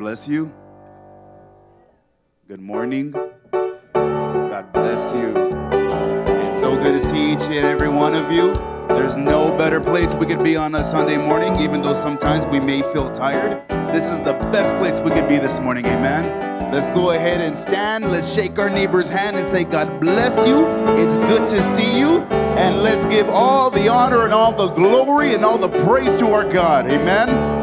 bless you. Good morning. God bless you. It's so good to see each and every one of you. There's no better place we could be on a Sunday morning, even though sometimes we may feel tired. This is the best place we could be this morning, amen. Let's go ahead and stand. Let's shake our neighbor's hand and say, God bless you. It's good to see you. And let's give all the honor and all the glory and all the praise to our God, amen.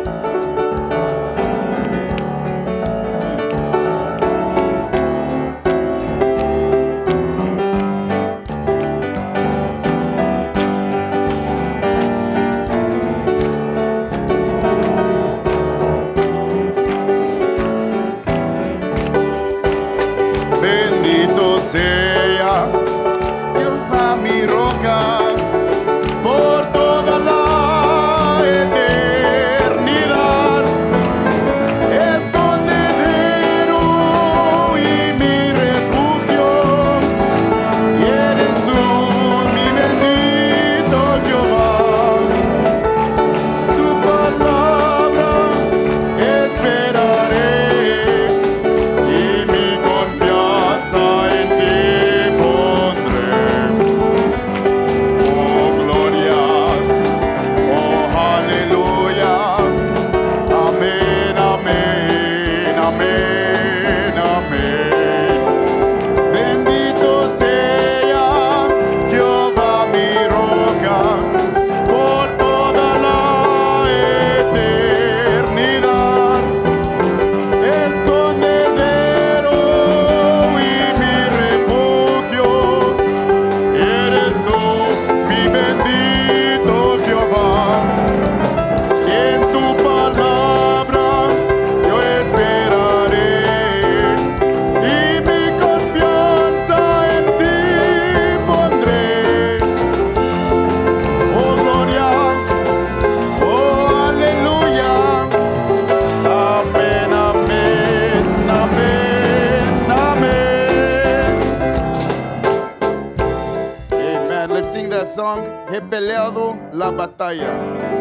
He peleado la batalla.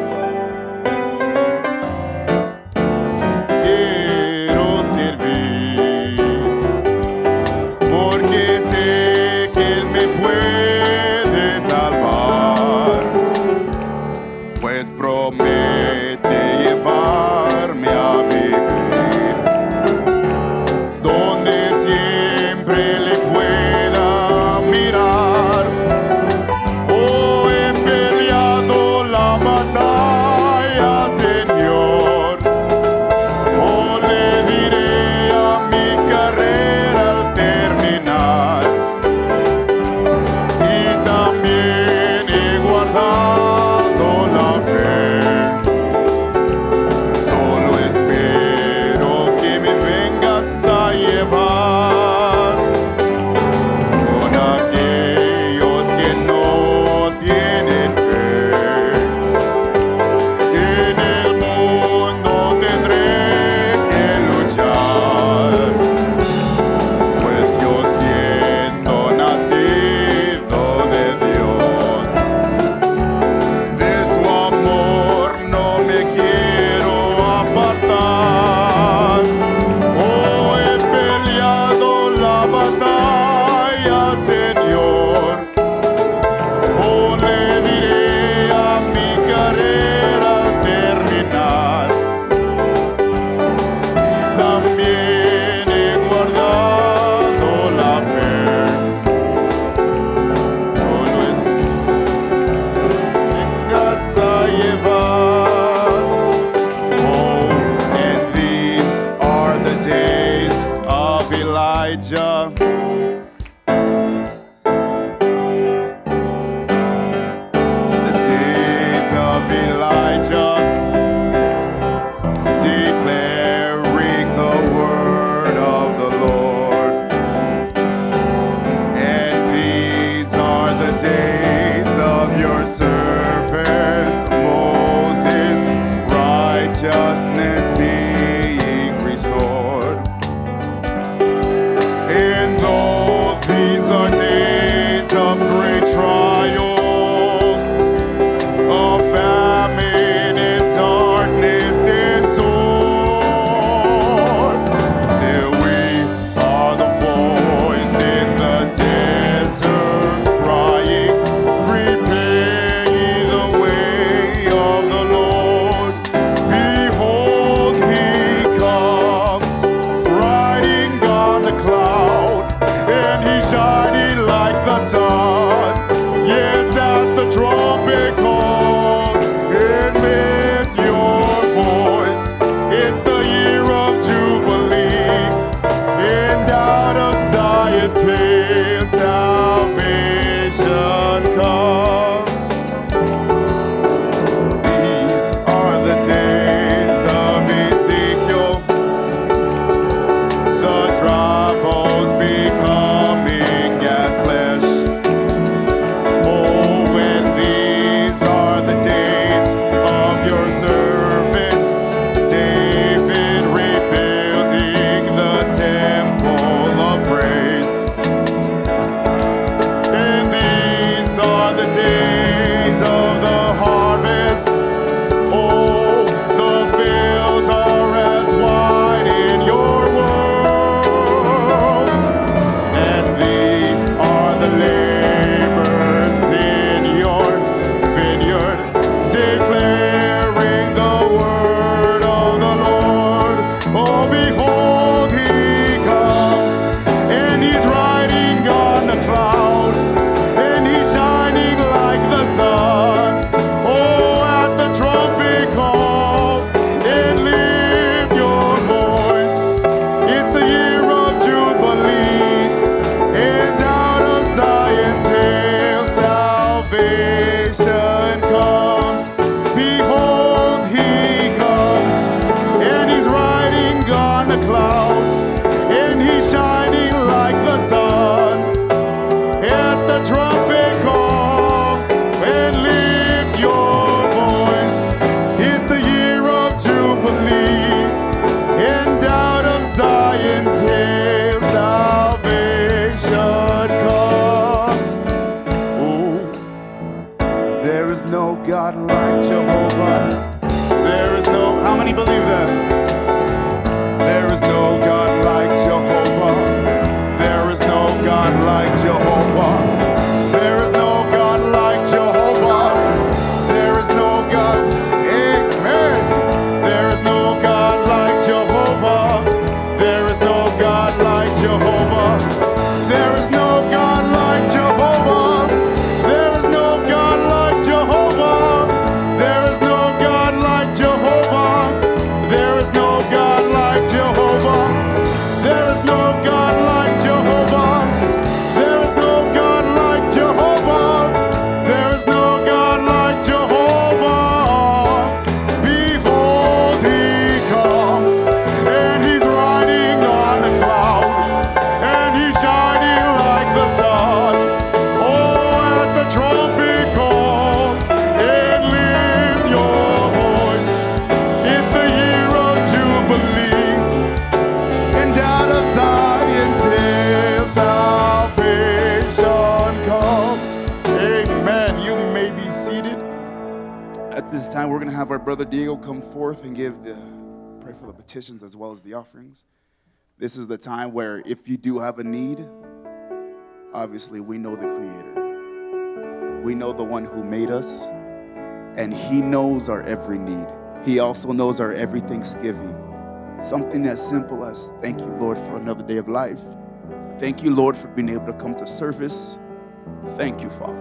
Quiero servir, porque sé que Él me puede salvar, pues promete llevarme a vivir donde siempre le pueda mirar. Being restored, and though till salvation comes. These are the days of Ezekiel, the dry bones becoming as flesh. Oh, when these are the days of your servant David, rebuilding the temple of praise. And these are the days of the harvest. Oh, the fields are as wide in your world. And these are the labors in your vineyard, declaring the word of the Lord. Oh, behold, he comes, and he's riding on a cloud, and he's shining like the sun. Oh, at the trumpet call, and lift your voice. It's the year of Jubilee, and out of Zion's hill salvation comes. Behold, he comes, and he's riding on a cloud, and he's shining like the sun. At the trumpet call, and lift your voice. It's the year of Jubilee, and out of Zion's hill salvation comes. Oh, there is no God like Jehovah. There is no, how many believe that? There is no God like Jehovah. There is no God like Jehovah. There is no God like Jehovah. There is no God, amen. There is no God like Jehovah. There is no God like Jehovah. There is no God like Jehovah. There is no God like Jehovah. There is no God like Jehovah. There is no God like Jehovah. There is no God like Jehovah. There is no God like Jehovah. There is no God like Jehovah. Behold, he comes, and he's riding on a cloud, and he's shining like the sun. Oh, at the trumpet call, and lift your voice. It's the year of Jubilee, and out of Zion's hill salvation comes. Amen. You may be seated. At this time, we're going to have our brother Diego come forth and pray for the petitions as well as the offerings. This is the time where if you do have a need, obviously we know the Creator. We know the one who made us, and he knows our every need. He also knows our every thanksgiving. Something as simple as, thank you, Lord, for another day of life. Thank you, Lord, for being able to come to service. Thank you, Father.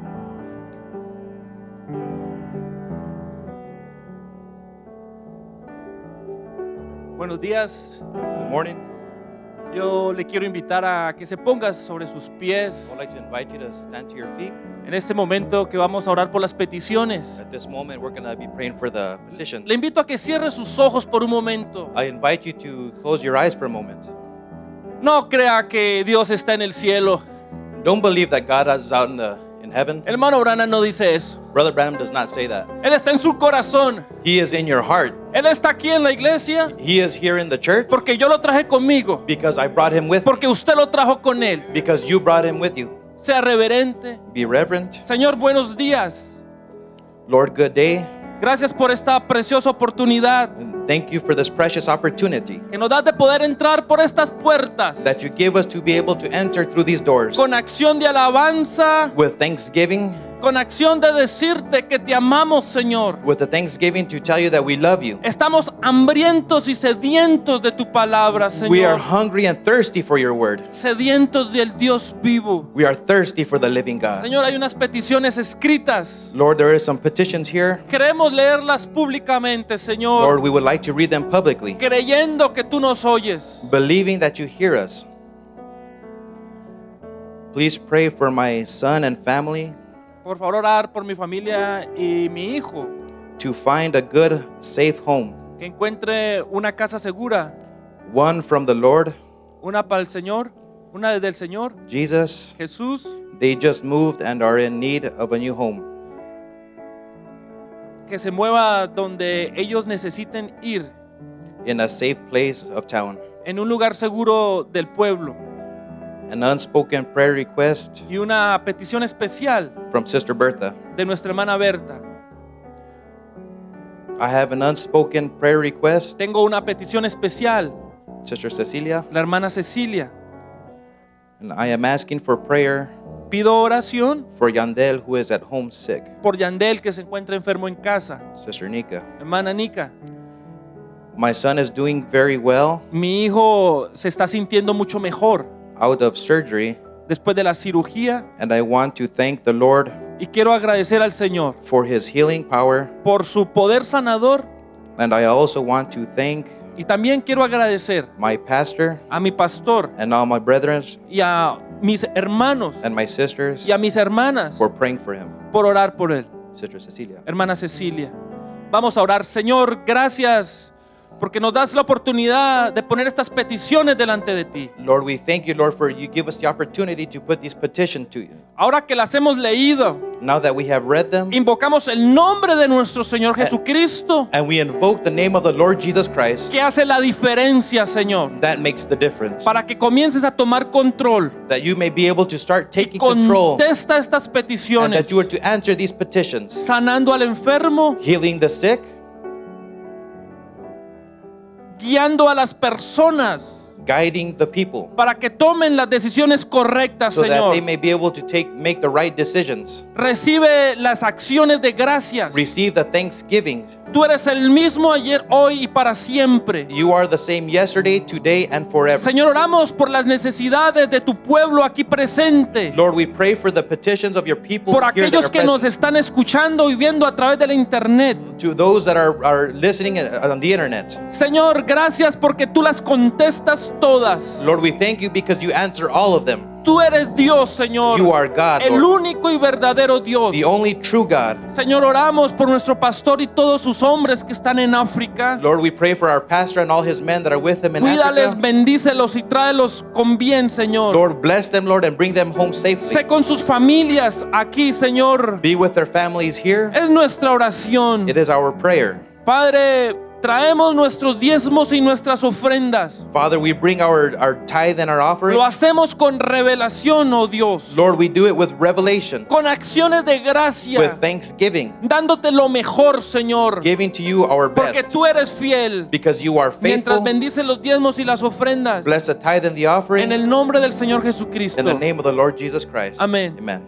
Buenos días. Good morning. Yo le quiero invitar a que se ponga sobre sus pies I'd like to invite you to stand to your feet. en este momento que vamos a orar por las peticiones. At this moment, we're going to be praying for the petitions. Le invito a que cierre sus ojos por un momento. I invite you to close your eyes for a moment. No crea que Dios está en el cielo. Don't believe that God is out in heaven. Hermano Branham no dice eso. Brother Branham does not say that. Él está en su corazón. He is in your heart. Él está aquí en la iglesia He is here in the church porque yo lo traje conmigo. because I brought him with me. Porque usted lo trajo con él. Because you brought him with you. Sea reverente. Be reverent. Señor, buenos días. Lord, good day. Gracias por esta preciosa oportunidad And thank you for this precious opportunity que nos das de poder entrar por estas puertas that you give us to be able to enter through these doors con acción de alabanza, with thanksgiving, con acción de decirte que te amamos, Señor. with the thanksgiving to tell you that we love you. Estamos hambrientos y sedientos de tu palabra, We are Señor. hungry and thirsty for your word. Sedientos del Dios vivo. We are thirsty for the living God. Señor, hay unas peticiones escritas. Lord, there is some petitions here. Queremos leerlas públicamente, Señor, Lord, we would like to read them publicly, creyendo que tú nos oyes. believing that you hear us. Please pray for my son and family Por favor, orar por mi familia y mi hijo. to find a good, safe home, Que encuentre una casa segura, one from the Lord. una para el Señor, una desde el Señor, Jesus, Jesús. they just moved and are in need of a new home. Que se mueva donde ellos necesiten ir, In a safe place of town. en un lugar seguro del pueblo. An unspoken prayer request Y una petición especial from Sister Bertha. de nuestra hermana Berta. I have an unspoken prayer request, Tengo una petición especial, Sister Cecilia, la hermana Cecilia. and I am asking for prayer Pido oración for Yandel, who is at home sick. por Yandel, que se encuentra enfermo en casa. Sister Nika. Hermana Nika, My son is doing very well mi hijo se está sintiendo mucho mejor out of surgery, después de la cirugía and I want to thank the Lord y quiero agradecer al Señor for his healing power, por su poder sanador, and I also want to thank y también quiero agradecer my pastor a mi pastor and all my brethren y a mis hermanos and my sisters y a mis hermanas for praying for him. por orar por él. Sister Cecilia. Hermana Cecilia, vamos a orar. Señor, gracias porque nos das la oportunidad de poner estas peticiones delante de ti. Lord, we thank you, Lord, for you give us the opportunity to put these petitions to you. Ahora que las hemos leído, Now that we have read them, invocamos el nombre de nuestro Señor Jesucristo, and we invoke the name of the Lord Jesus Christ, que hace la diferencia, Señor, that makes the difference. para que comiences a tomar control. That you may be able to start taking control, Contesta estas and peticiones, that you are to answer these petitions, sanando al enfermo, healing the sick, guiando a las personas guiding the people, para que tomen las decisiones correctas, so that Señor. they may be able to make the right decisions. Recibe las acciones de gracias. Receive the thanksgiving. Tú eres el mismo ayer, hoy y para siempre. You are the same yesterday, today, and forever. Señor, oramos por las necesidades de tu pueblo aquí presente. Lord, we pray for the petitions of your people Por here that aquellos are que nos present. están escuchando y viendo a través de la internet. To those that are listening on the internet. Señor, gracias porque tú las contestas todas. Lord, we thank you because you answer all of them. Tú eres Dios, Señor. You are God, El Lord, único y verdadero Dios. the only true God. Señor, oramos por nuestro pastor y todos sus hombres que están en África. Lord, we pray for our pastor and all his men that are with him in Cuídales, Africa. bendícelos y tráelos con bien, Señor. Lord, bless them, Lord, and bring them home safely. Sé con sus familias aquí, Señor. Be with their families here. Es nuestra oración. It is our prayer. Padre, traemos nuestros diezmos y nuestras ofrendas. Father, we bring our tithe and our offering. Lo hacemos con revelación, oh Dios. Lord, we do it with revelation, Con acciones de gracia. with thanksgiving, Dándote lo mejor, Señor. giving to you our Porque best, tú eres fiel. because you are Mientras faithful. bendices los diezmos y las ofrendas. Bless the tithe and the offering En el nombre del Señor Jesucristo. in the name of the Lord Jesus Christ. Amén. Amen.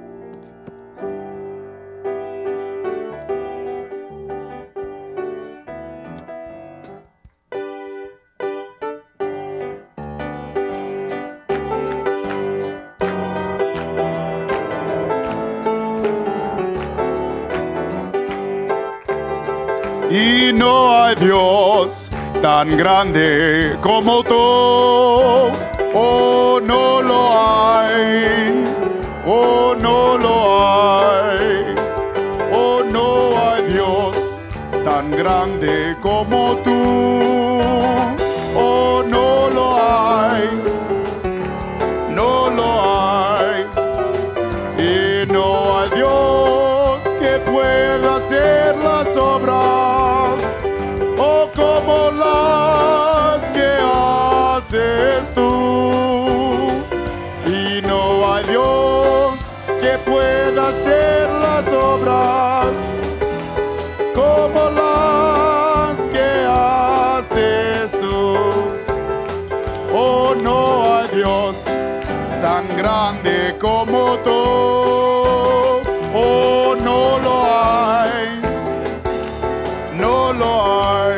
Y no hay Dios tan grande como tú. Oh, no lo hay. Oh, no lo hay. Oh, no hay Dios tan grande como tú. Oh, no lo hay. No lo hay. Y no hay Dios que pueda hacer las obras, oh, como las que haces tú. Y no hay Dios que pueda hacer las obras como las que haces tú. Oh, no hay Dios tan grande como tú. Oh, no lo hay. No lo hay.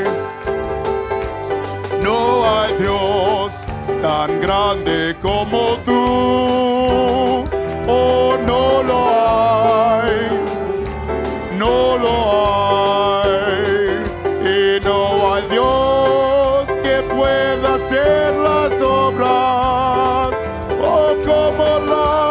No hay Dios tan grande como tú. Oh, no lo hay. No lo hay. Y no hay Dios que pueda hacer las obras, oh, como las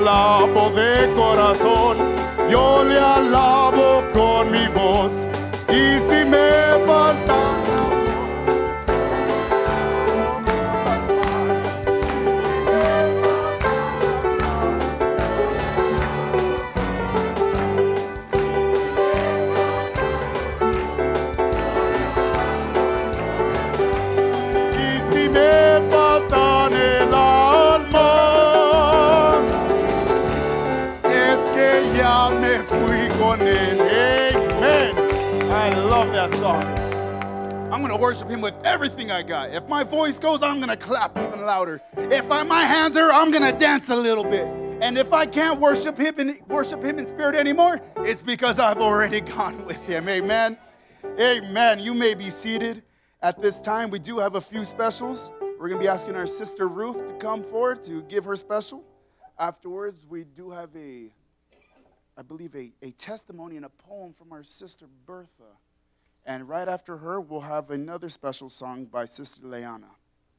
alabo de corazón, yo le alabo con mi voz. Y si me falta that song. I'm going to worship him with everything I got. If my voice goes, I'm going to clap even louder. If my hands are, I'm going to dance a little bit. And if I can't worship him in spirit anymore, it's because I've already gone with him. Amen. Amen. You may be seated at this time. We do have a few specials. We're going to be asking our sister Ruth to come forward to give her special. Afterwards, we do have I believe a testimony and a poem from our sister Bertha. And right after her, we'll have another special song by Sister Leanna.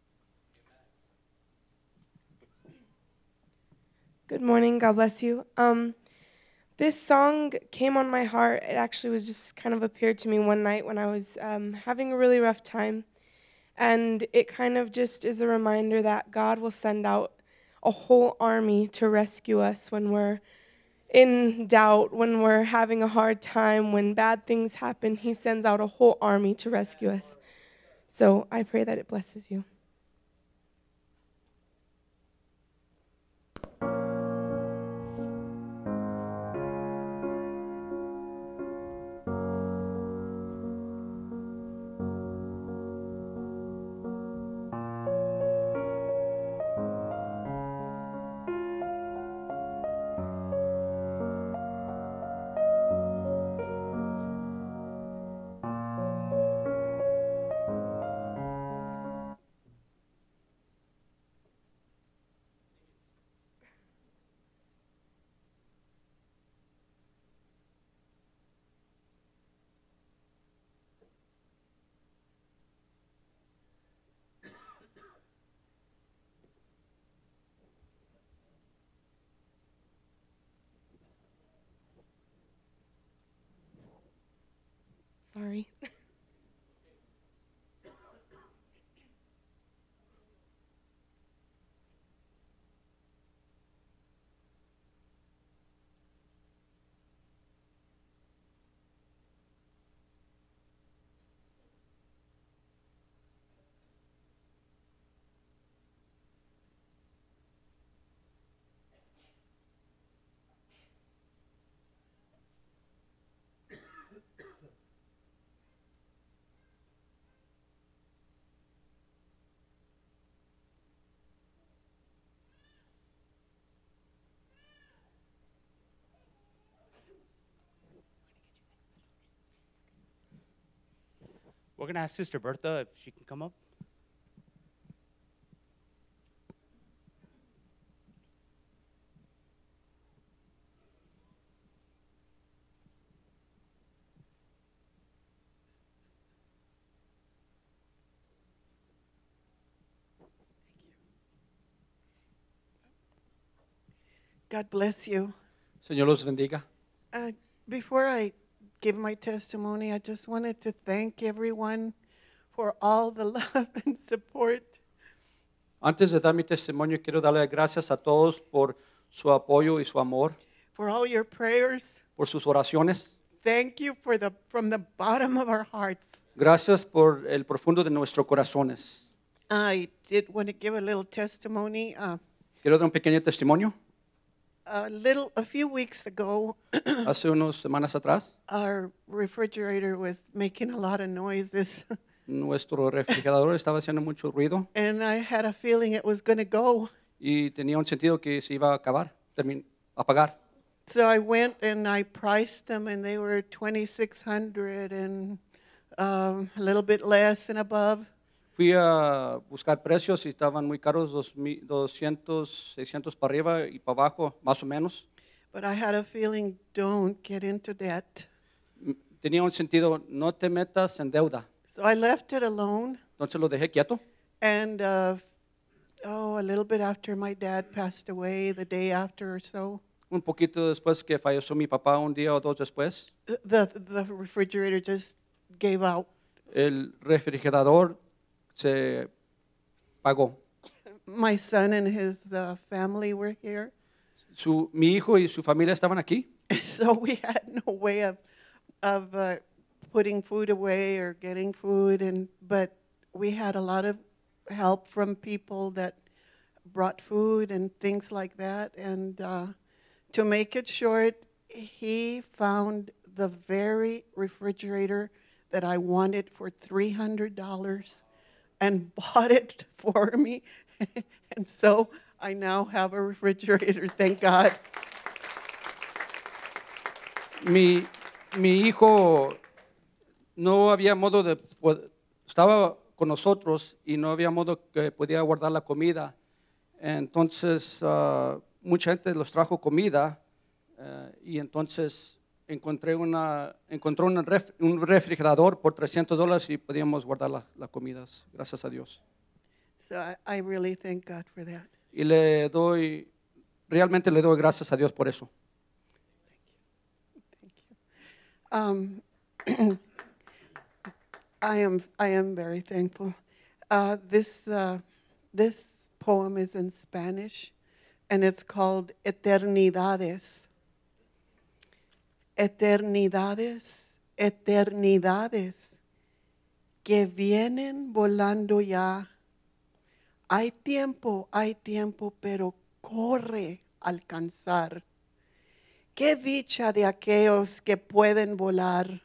Good morning. God bless you. This song came on my heart. It actually was just kind of appeared to me one night when I was having a really rough time. And it kind of just is a reminder that God will send out a whole army to rescue us when we're in doubt, when we're having a hard time, when bad things happen. He sends out a whole army to rescue us. So I pray that it blesses you. Sorry. We're going to ask Sister Bertha if she can come up. God bless you. Señor los bendiga. Before I give my testimony, I just wanted to thank everyone for all the love and support. Antes de dar mi testimonio, quiero darle gracias a todos por su apoyo y su amor, For all your prayers. por sus oraciones. Thank you from the bottom of our hearts. Gracias por el profundo de nuestros corazones. I did want to give a little testimony. Quiero dar un pequeño testimonio. A few weeks ago, Hace unas semanas atrás, our refrigerator was making a lot of noises, nuestro refrigerador estaba haciendo mucho ruido and I had a feeling it was going to go. y tenía un sentido que se iba a apagar. So I went and I priced them, and they were $2,600 and a little bit less and above. Fui a buscar precios y estaban muy caros, 200, 600 para arriba y para abajo, más o menos. But I had a feeling, don't get into debt. Tenía un sentido, no te metas en deuda. So I left it alone, Entonces lo dejé quieto. and a little bit after my dad passed away, the day after or so. Un poquito después que falleció mi papá, un día o dos después, The refrigerator just gave out. el refrigerador se pagó. My son and his family were here, Mi hijo y su familia estaban aquí, so we had no way of putting food away or getting food, but we had a lot of help from people that brought food and things like that. And to make it short, he found the very refrigerator that I wanted for $300 and bought it for me. And so I now have a refrigerator, thank God. mi hijo no había modo estaba con nosotros y no había modo que podía guardar la comida. Entonces, mucha gente los trajo comida y entonces encontró un refrigerador por $300 y podíamos guardar las comidas, gracias a Dios. So I really thank God for that. Y realmente le doy gracias a Dios por eso. I am very thankful. This poem is in Spanish, and it's called Eternidades. Eternidades, eternidades, que vienen volando ya. Hay tiempo, pero corre a alcanzar. Qué dicha de aquellos que pueden volar.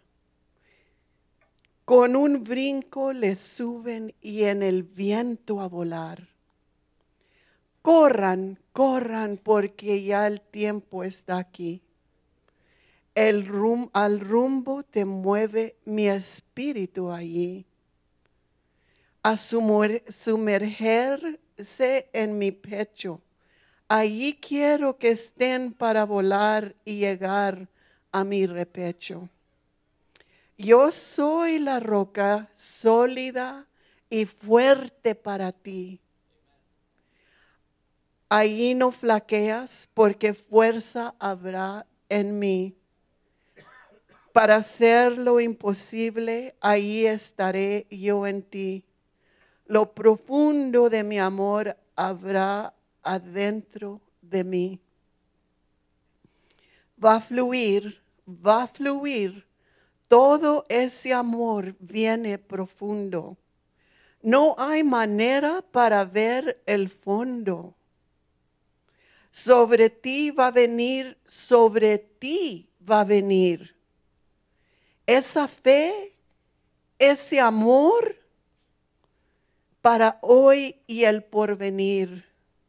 Con un brinco le suben y en el viento a volar. Corran, corran, porque ya el tiempo está aquí. Al rumbo te mueve mi espíritu allí. A sumergerse en mi pecho. Allí quiero que estén para volar y llegar a mi repecho. Yo soy la roca sólida y fuerte para ti. Allí no flaqueas porque fuerza habrá en mí. Para hacer lo imposible, allí estaré yo en ti. Lo profundo de mi amor habrá adentro de mí. Va a fluir, todo ese amor viene profundo. No hay manera para ver el fondo. Sobre ti va a venir, sobre ti va a venir. Esa fe, ese amor para hoy y el porvenir.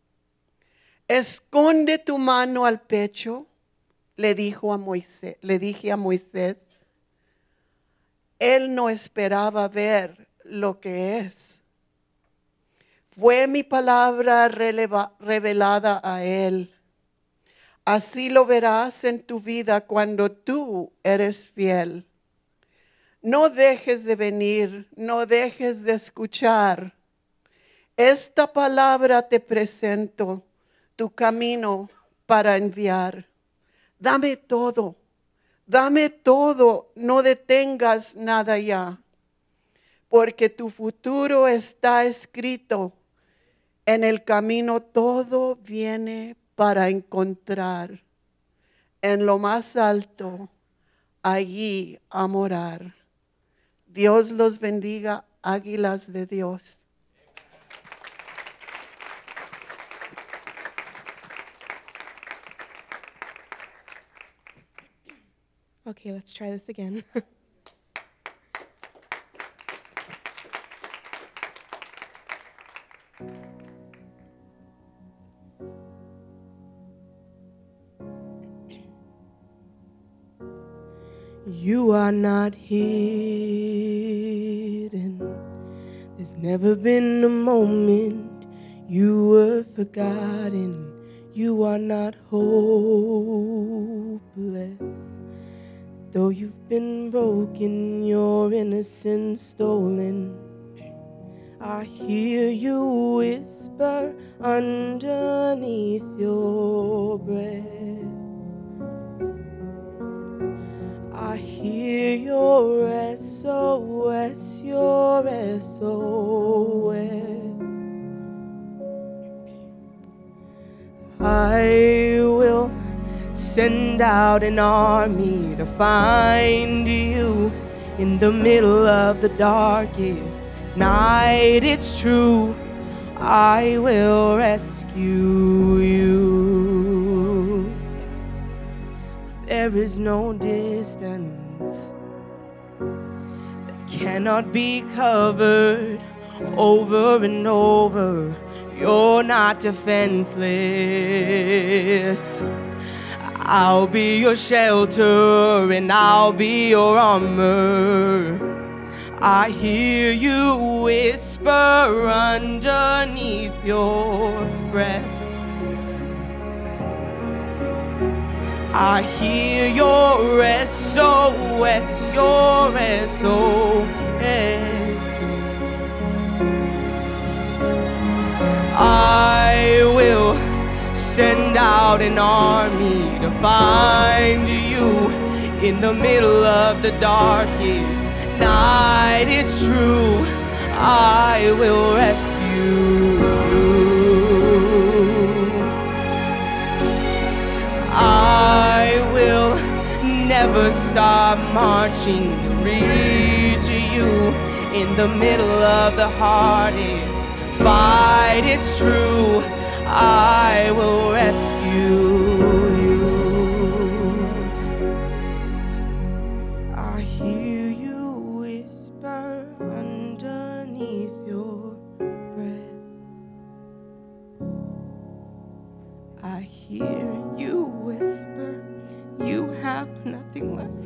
Esconde tu mano al pecho, le dije a Moisés. Él no esperaba ver lo que es. Fue mi palabra revelada a él. Así lo verás en tu vida cuando tú eres fiel. No dejes de venir, no dejes de escuchar. Esta palabra te presento, tu camino para enviar. Dame todo, no detengas nada ya, porque tu futuro está escrito. En el camino todo viene para encontrar. En lo más alto, allí a morar. Dios los bendiga, águilas de Dios. Okay, let's try this again. You are not hidden. There's never been a moment you were forgotten. You are not hopeless. Though you've been broken, your innocence stolen, I hear you whisper underneath your breath. I hear your SOS, your SOS. I will send out an army to find you in the middle of the darkest night. It's true, I will rescue you. There is no distance that cannot be covered over and over. You're not defenseless. I'll be your shelter and I'll be your armor. I hear you whisper underneath your breath. I hear your SOS, your SOS. I will send out an army to find you in the middle of the darkest night. It's true, I will rescue you. I will never stop marching to reach you in the middle of the hardest fight. It's true, I will rescue you. I hear you whisper underneath your breath. I hear you whisper, you have nothing left.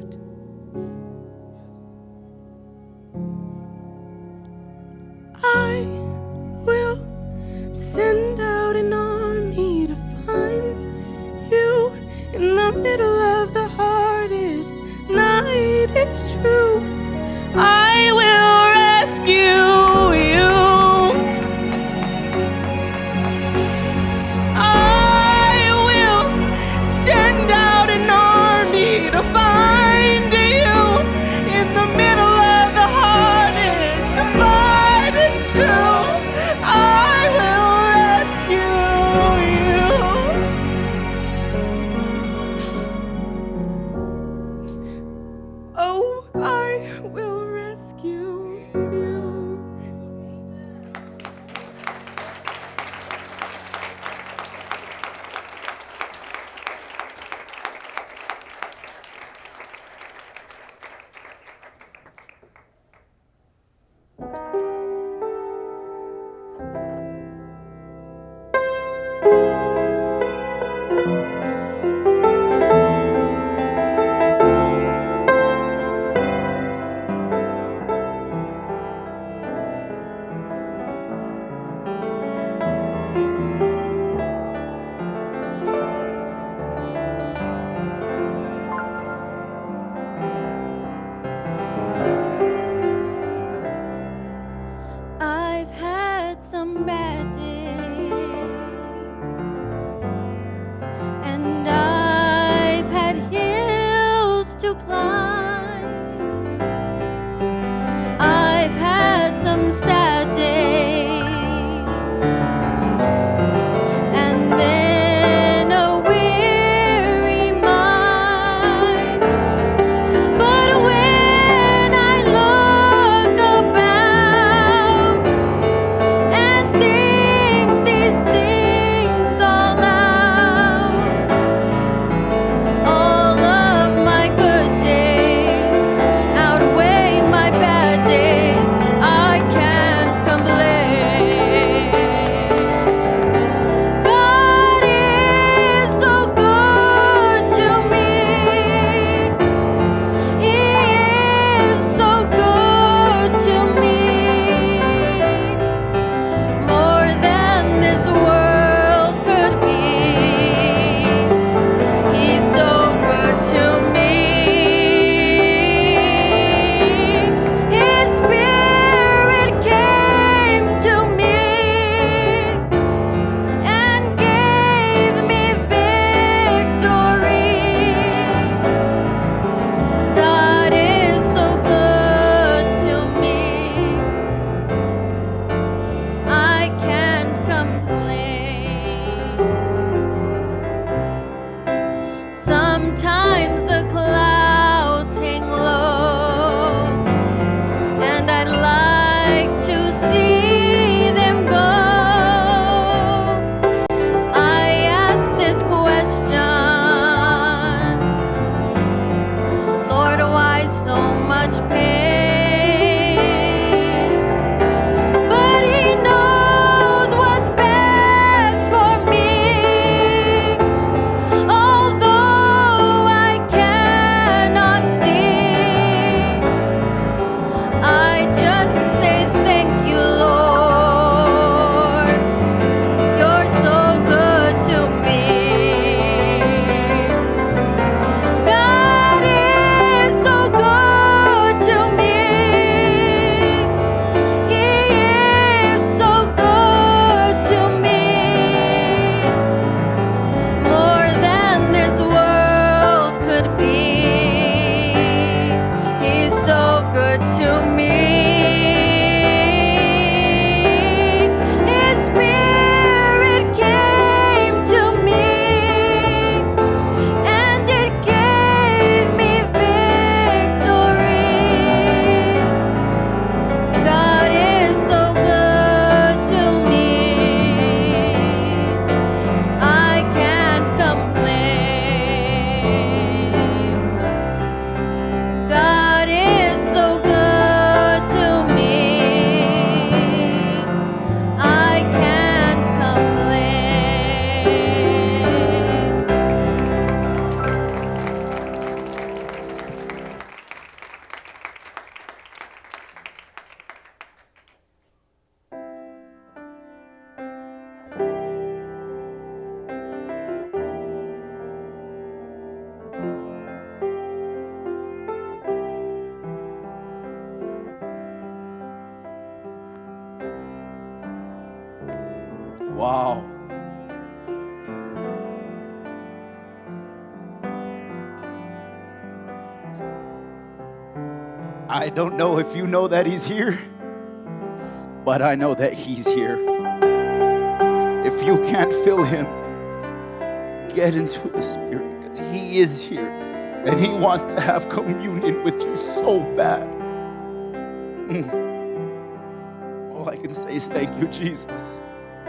I will send out an army to find you in the middle of the hardest night. It's true, I will rescue you. I will send out an army to find you in the middle of the hardest fight. It's true, I will rescue you. Oh, I will rescue Wow. I don't know if you know that he's here, but I know that he's here. If you can't feel him, get into the Spirit, because he is here and he wants to have communion with you so bad. All I can say is thank you, Jesus.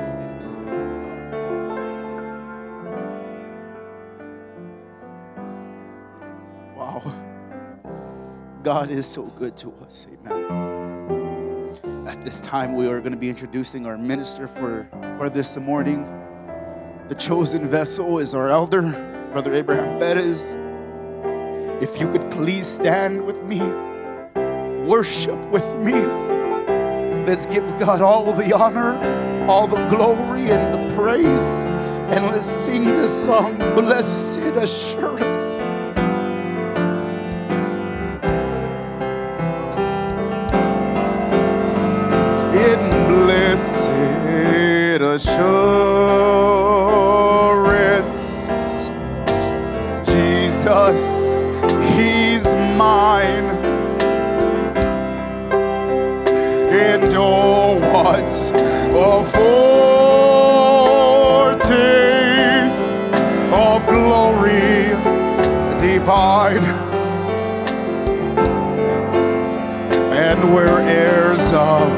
Wow. God is so good to us. Amen. At this time, we are going to be introducing our minister for this morning. The chosen vessel is our elder, Brother Abraham Perez. If you could please stand with me, worship with me. Let's give God all the honor, all the glory, and the praise. And let's sing this song, Blessed Assurance. In blessed assurance, Jesus, he's mine. And oh, what a foretaste of glory divine. And we're heirs of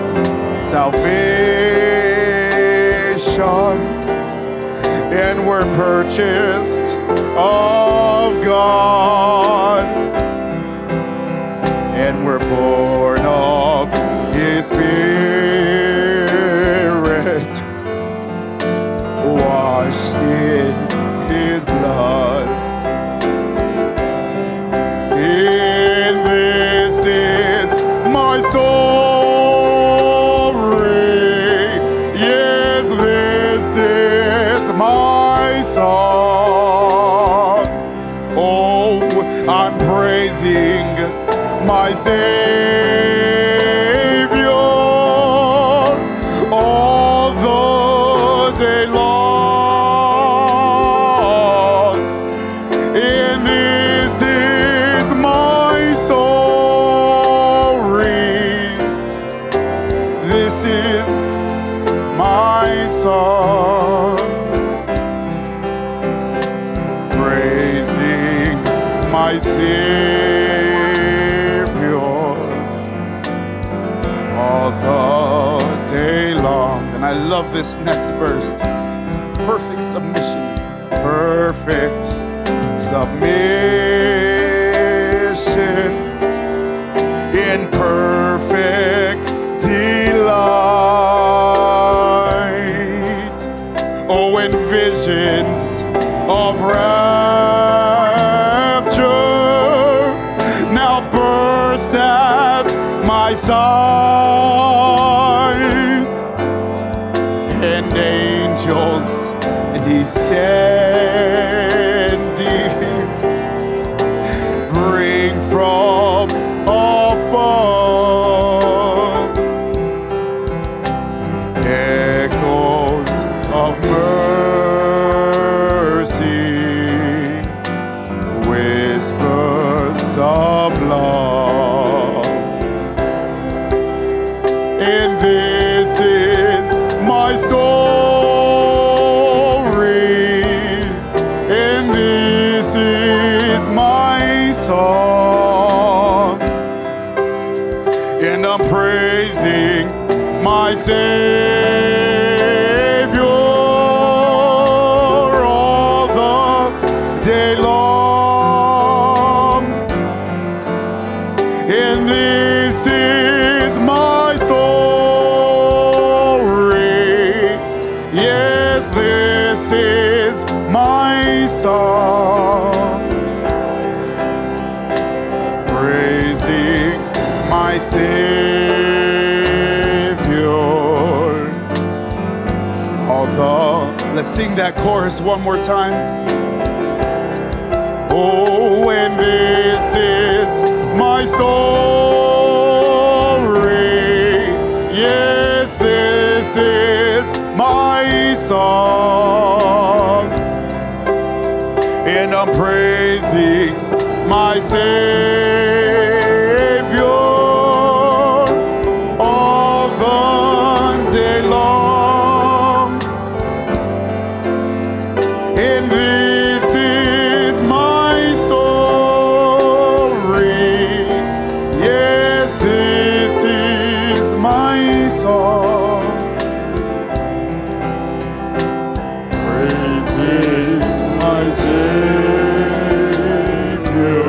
salvation, and we're purchased of God, and we're born of His Spirit, washed in His blood. And this is my story. Yes, this is my song. Oh, I'm praising my Savior all the day long. And this is my story. This is my song. Praising my Savior all the day long. And I love this next verse. Perfect submission. Perfect submission in perfect delight. Oh, in visions of rapture now burst at my sight, and angels descending bring from above echoes of mercy, whispers of love. And this is my story, and this is my song, and I'm praising my Savior all the day long. And this is my story. Yes, this is my song. Praising my Savior. Although, let's sing that chorus one more time. Oh, and this is my story. Yes, this is my song. song, and I'm praising my Savior all the day long. And this is my story. Yes, this is my song. Praising my Savior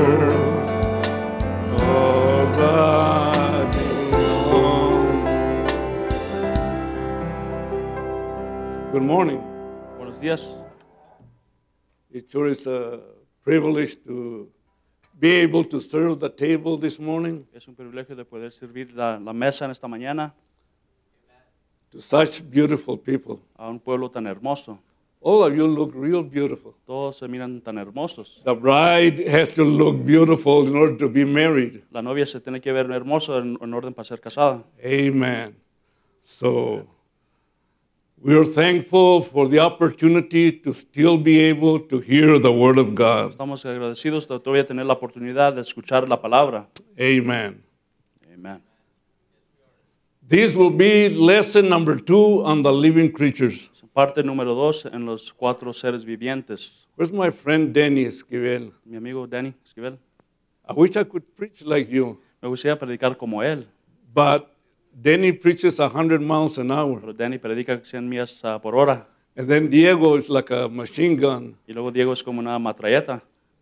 all the day long. Good morning. Buenos días. It sure is a privilege to be able to serve the table this morning Es un privilegio de poder servir la mesa en esta mañana to such beautiful people. a un pueblo tan hermoso. All of you look real beautiful. Todos se miran tan hermosos. The bride has to look beautiful in order to be married. La novia se tiene que ver hermosa en orden para ser casada. Amen. So we are thankful for the opportunity to still be able to hear the word of God. Estamos agradecidos de todavía tener la oportunidad de escuchar la palabra. Amen. Amén. This will be lesson number 2 on the living creatures. Parte número 2 en los 4 seres vivientes. Where's my friend Danny Esquivel? Mi amigo Danny Esquivel. I wish I could preach like you, Me gustaría predicar como él, but Danny preaches 100 miles an hour. pero Danny predica 100 millas por hora. And then Diego is like a machine gun. Y luego Diego es como una matralleta.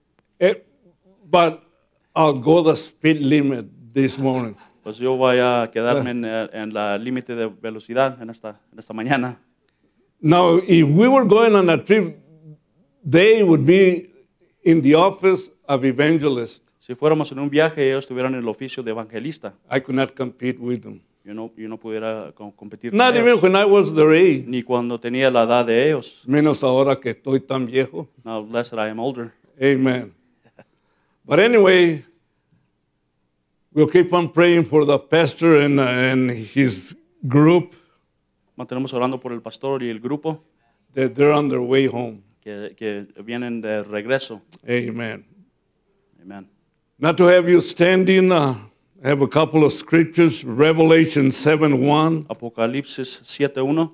But I'll go the speed limit this morning. Pues yo voy a quedarme en la límite de velocidad en esta mañana. Now, if we were going on a trip, they would be in the office of evangelist. Si fuéramos en un viaje y ellos estuvieran en el oficio de evangelista, I could not compete with them. yo no pudiera competir Not con even ellos. when I was their age. Ni cuando tenía la edad de ellos. Menos ahora que estoy tan viejo. Now, less that I am older. Amen. But anyway, we'll keep on praying for the pastor and his group Mantenemos orando por el pastor y el grupo that they're on their way home. que vienen de regreso. Amen. Amén. Not to have you standing, I have a couple of scriptures. Revelation 7:1. Apocalipsis 7:1.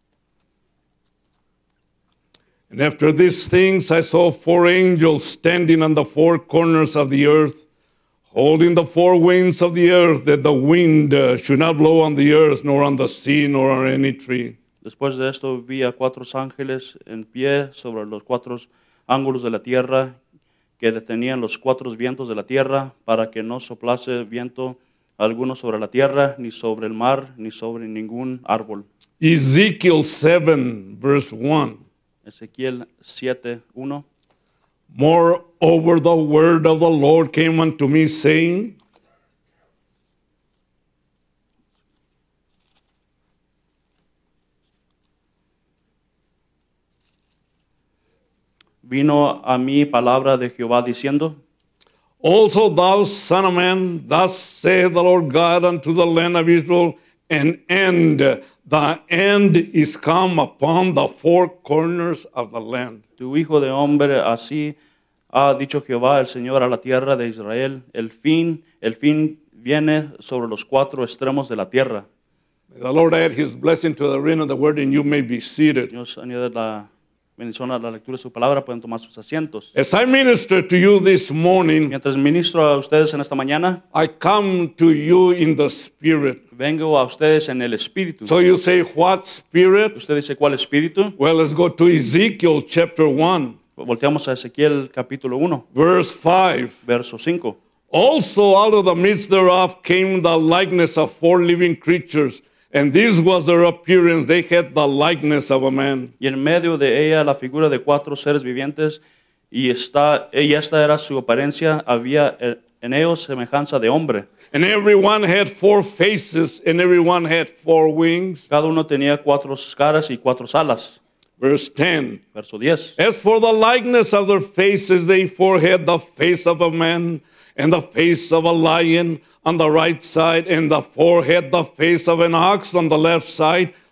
And after these things, I saw 4 angels standing on the 4 corners of the earth, holding the 4 winds of the earth, that the wind should not blow on the earth, nor on the sea, nor on any tree. Después de esto vi a 4 ángeles en pie sobre los 4 ángulos de la tierra que detenían los 4 vientos de la tierra para que no soplase viento alguno sobre la tierra, ni sobre el mar, ni sobre ningún árbol. Ezekiel 7, verse 1. Ezequiel 7:1. Moreover, the word of the Lord came unto me, saying, Vino a mí palabra de Jehová diciendo, Also thou, son of man, thus saith the Lord God unto the land of Israel, the end is come upon the 4 corners of the land. tu hijo de hombre, así ha dicho Jehová el Señor a la tierra de Israel, el fin viene sobre los 4 extremos de la tierra. May the Lord add his blessing to the reading of the word, and you may be seated. Dios añade la bendición a la lectura de su palabra, pueden tomar sus asientos. As I minister to you this morning, Mientras ministro a ustedes en esta mañana, I come to you in the Spirit. vengo a ustedes en el Espíritu. So you say, what Spirit? ¿Usted dice cuál Espíritu? Well, let's go to Ezekiel chapter 1, Volteamos a Ezequiel capítulo 1, verse 5. verso 5. Also out of the midst thereof came the likeness of 4 living creatures, and this was their appearance. They had the likeness of a man. Y en medio de ella la figura de 4 seres vivientes, y esta era su apariencia, había en ellos semejanza de hombre. And every one had 4 faces, and every one had 4 wings. Cada uno tenía 4 caras y 4 alas. Verse 10. Verso 10. As for the likeness of their faces, they forehead the face of a man, and the face of a lion on the right side, and the forehead the face of an ox on the left side.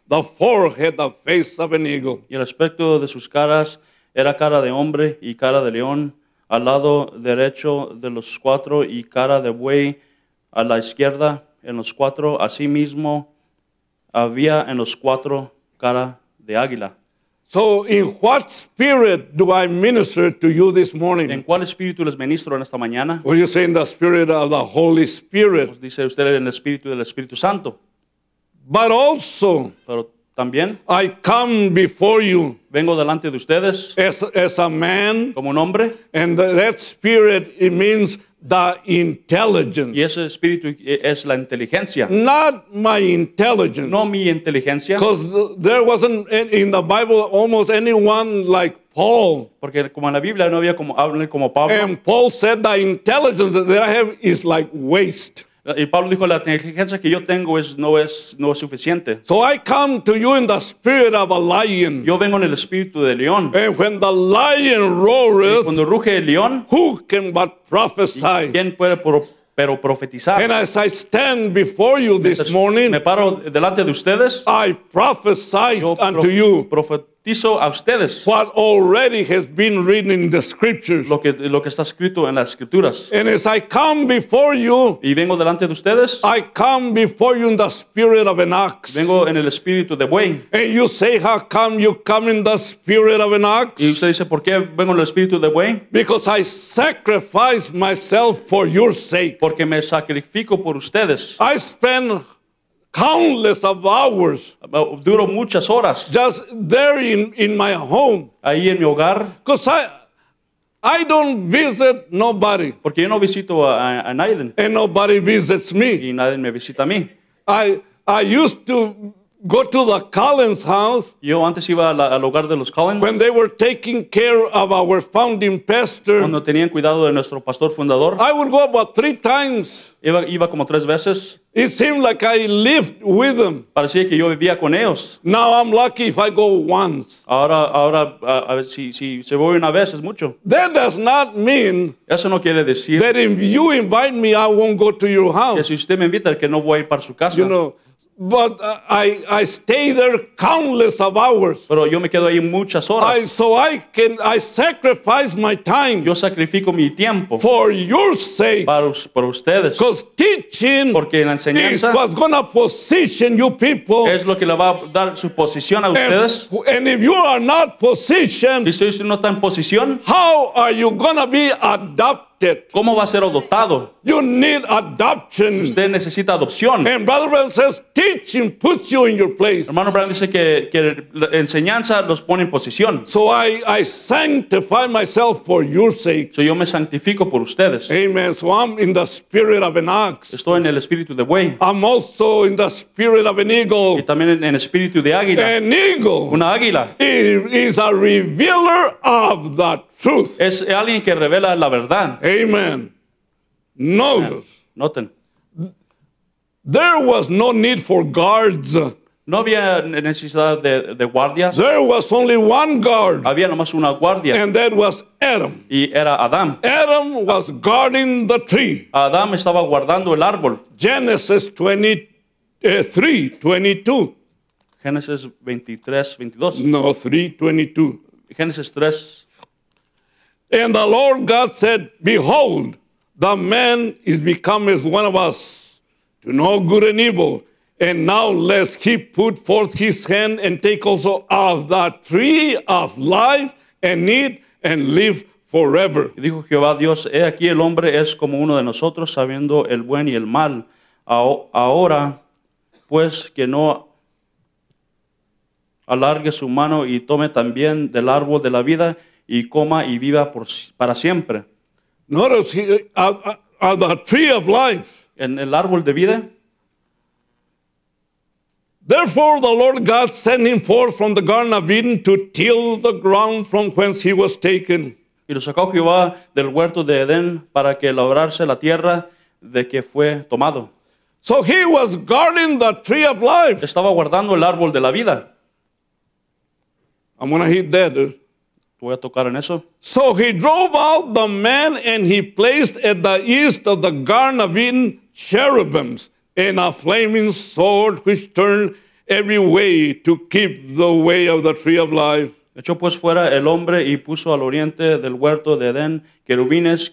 the forehead, the face of an eagle. Y el aspecto de sus caras era cara de hombre y cara de león, al lado derecho de los cuatro, y cara de buey a la izquierda en los cuatro. Asimismo había en los cuatro cara de águila. So, in what spirit do I minister to you this ¿En morning? cuál espíritu les ministro en esta mañana? Well, you say in the spirit of the Holy Spirit, Pues dice usted en el espíritu del Espíritu Santo. but also Pero también I come before you vengo delante de ustedes as a man, como un hombre, and that spirit, it means the intelligence. y ese espíritu es la inteligencia, Not my intelligence. no mi inteligencia, Because there wasn't in the Bible almost anyone like Paul. porque como en la Biblia no había como alguien como Pablo. And Paul said the intelligence that I have is like waste. Y Pablo dijo, la inteligencia que yo tengo no es suficiente. So I come to you in the spirit of a lion. Yo vengo en el espíritu de león. And when the lion Y roareth, cuando ruge el león, who can but prophesy? ¿quién puede pero profetizar? And as I stand before you this Entonces, morning, me paro delante de ustedes, I prophesy yo unto you profetizo a ustedes what already has been written in the scriptures. lo que está escrito en las escrituras. And as I come before you, Y vengo delante de ustedes, I come before you in the spirit of an ox. vengo en el espíritu de buey. And you say, how come you come in the spirit of an ox? Y usted dice, ¿por qué vengo en el espíritu de buey? Because I sacrifice myself for your sake. Porque me sacrifico por ustedes. I spend countless of hours Duro muchas horas just there in my home. ahí en mi hogar, Because I don't visit nobody. porque yo no visito a nadie And nobody visits me. y nadie me visita a mí. I used to go to the Collins house Yo antes iba al hogar de los Collins when they were taking care of our founding pastor. cuando tenían cuidado de nuestro pastor fundador. I would go about 3 times. Iba como 3 veces. It seemed like I lived with them. Parecía que yo vivía con ellos. Now I'm lucky if I go once. Ahora a ver, si se voy una vez es mucho. That does not mean Eso no quiere decir that if you invite me, I won't go to your que house. si usted me invita que no voy a ir para su casa. You know, but I stay there countless of hours. Pero yo me quedo ahí muchas horas. So I sacrifice my time Yo sacrifico mi tiempo for your sake. para ustedes. Because teaching Porque la is enseñanza what's going to position you people. es lo que le va a dar su posición a ustedes. And if you are not positioned, Y si usted no está en posición, how are you going to be adopted? ¿cómo va a ser adoptado? You need adoption. Usted necesita adopción. And Brother Brown says teaching puts you in your place. Hermano Brown dice que la enseñanza los pone en posición. So I sanctify myself for your sake. So yo me santifico por ustedes. Amen. So I'm in the spirit of an ox. Estoy en el espíritu de buey I'm also in the spirit of an eagle. y también en el espíritu de águila. An eagle Una águila is a revealer of the truth. es alguien que revela la verdad. Amen. Notice, Noten, there was no need for guards. no había necesidad de guardias. There was only one guard, Había nomás una guardia and that was Adam. y era Adán. Adam was guarding the tree. Adán estaba guardando el árbol. Genesis 23:22. Génesis 23, 22. No, 3:22. Génesis 3. And the Lord God said, behold, the man is become as one of us, to know good and evil. And now lest he put forth his hand and take also of the tree of life and eat and live forever. Y dijo Jehová Dios, he aquí el hombre es como uno de nosotros, sabiendo el buen y el mal. Ahora, pues, que no alargue su mano y tome también del árbol de la vida y coma y viva para siempre. Notice the tree of life. En el árbol de vida. Therefore the Lord God sent him forth from the Garden of Eden to till the ground from whence he was taken. Y lo sacó Jehová del huerto de Edén para que labrase la tierra de que fue tomado. So he was guarding the tree of life. Estaba guardando el árbol de la vida. I'm going to hit that. Voy a tocar en eso. So he drove out the man and he placed at the east of the Garden of Eden cherubims and a flaming sword which turned every way to keep the way of the tree of life. Echó pues fuera el hombre y puso al oriente del huerto de Edén querubines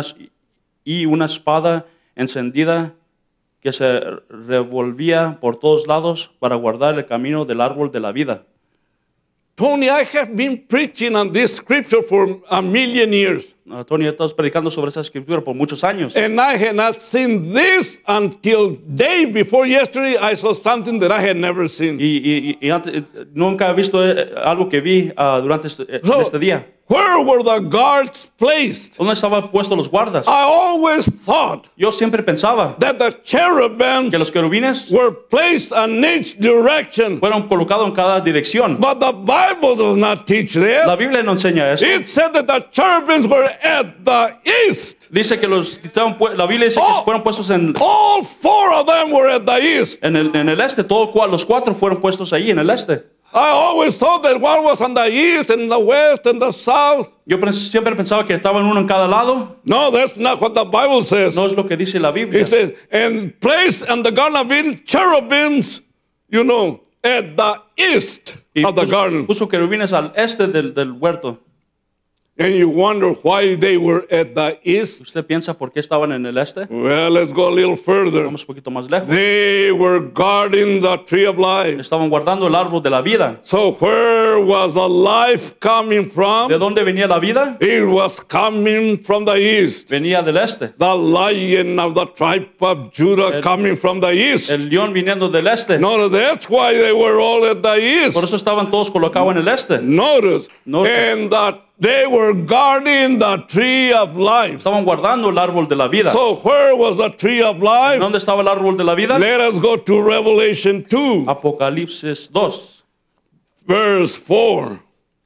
y una espada encendida que se revolvía por todos lados para guardar el camino del árbol de la vida. Tony, I have been preaching on this scripture for a million years. Tony, estás predicando sobre esa escritura por muchos años. And I had not seen this until day before yesterday. I saw something that I had never seen. Y nunca he visto algo que vi durante este día. Where were the guards placed? ¿Dónde estaban puestos los guardas? I always thought Yo siempre pensaba that the cherubims que los querubines were placed in each direction. fueron colocados en cada dirección. But the Bible does not teach that. La Biblia no enseña eso. It said that the cherubims were at the east. Dice que la Biblia dice que fueron puestos en All four of them were at the east. el este. Los cuatro fueron puestos ahí en el este. I always thought that one was on the east and the west and the south. Yo siempre pensaba que estaban uno en cada lado. No, that's not what the Bible says. No es lo que dice la Biblia. It says, and placed in the Garden of Eden cherubims, you know, at the east Y of the garden. puso querubines al este del huerto. And you wonder why they were at the east? ¿Usted piensa por qué estaban en el este? Well, let's go a little further. Vamos un poquito más lejos. They were guarding the tree of life. Estaban guardando el árbol de la vida. So where was the life coming ¿De from? dónde venía la vida? It was coming from the east. Venía del este. The lion of the tribe of Judah coming from the east. El león viniendo del este. No, that's why they were all at the east. Por eso estaban todos colocados en el este. Notice. Notice. And that they were guarding the tree of life. Estaban guardando el árbol de la vida. So where was the tree of life? ¿Dónde estaba el árbol de la vida? Let us go to Revelation 2, Apocalipsis 2. verse 4.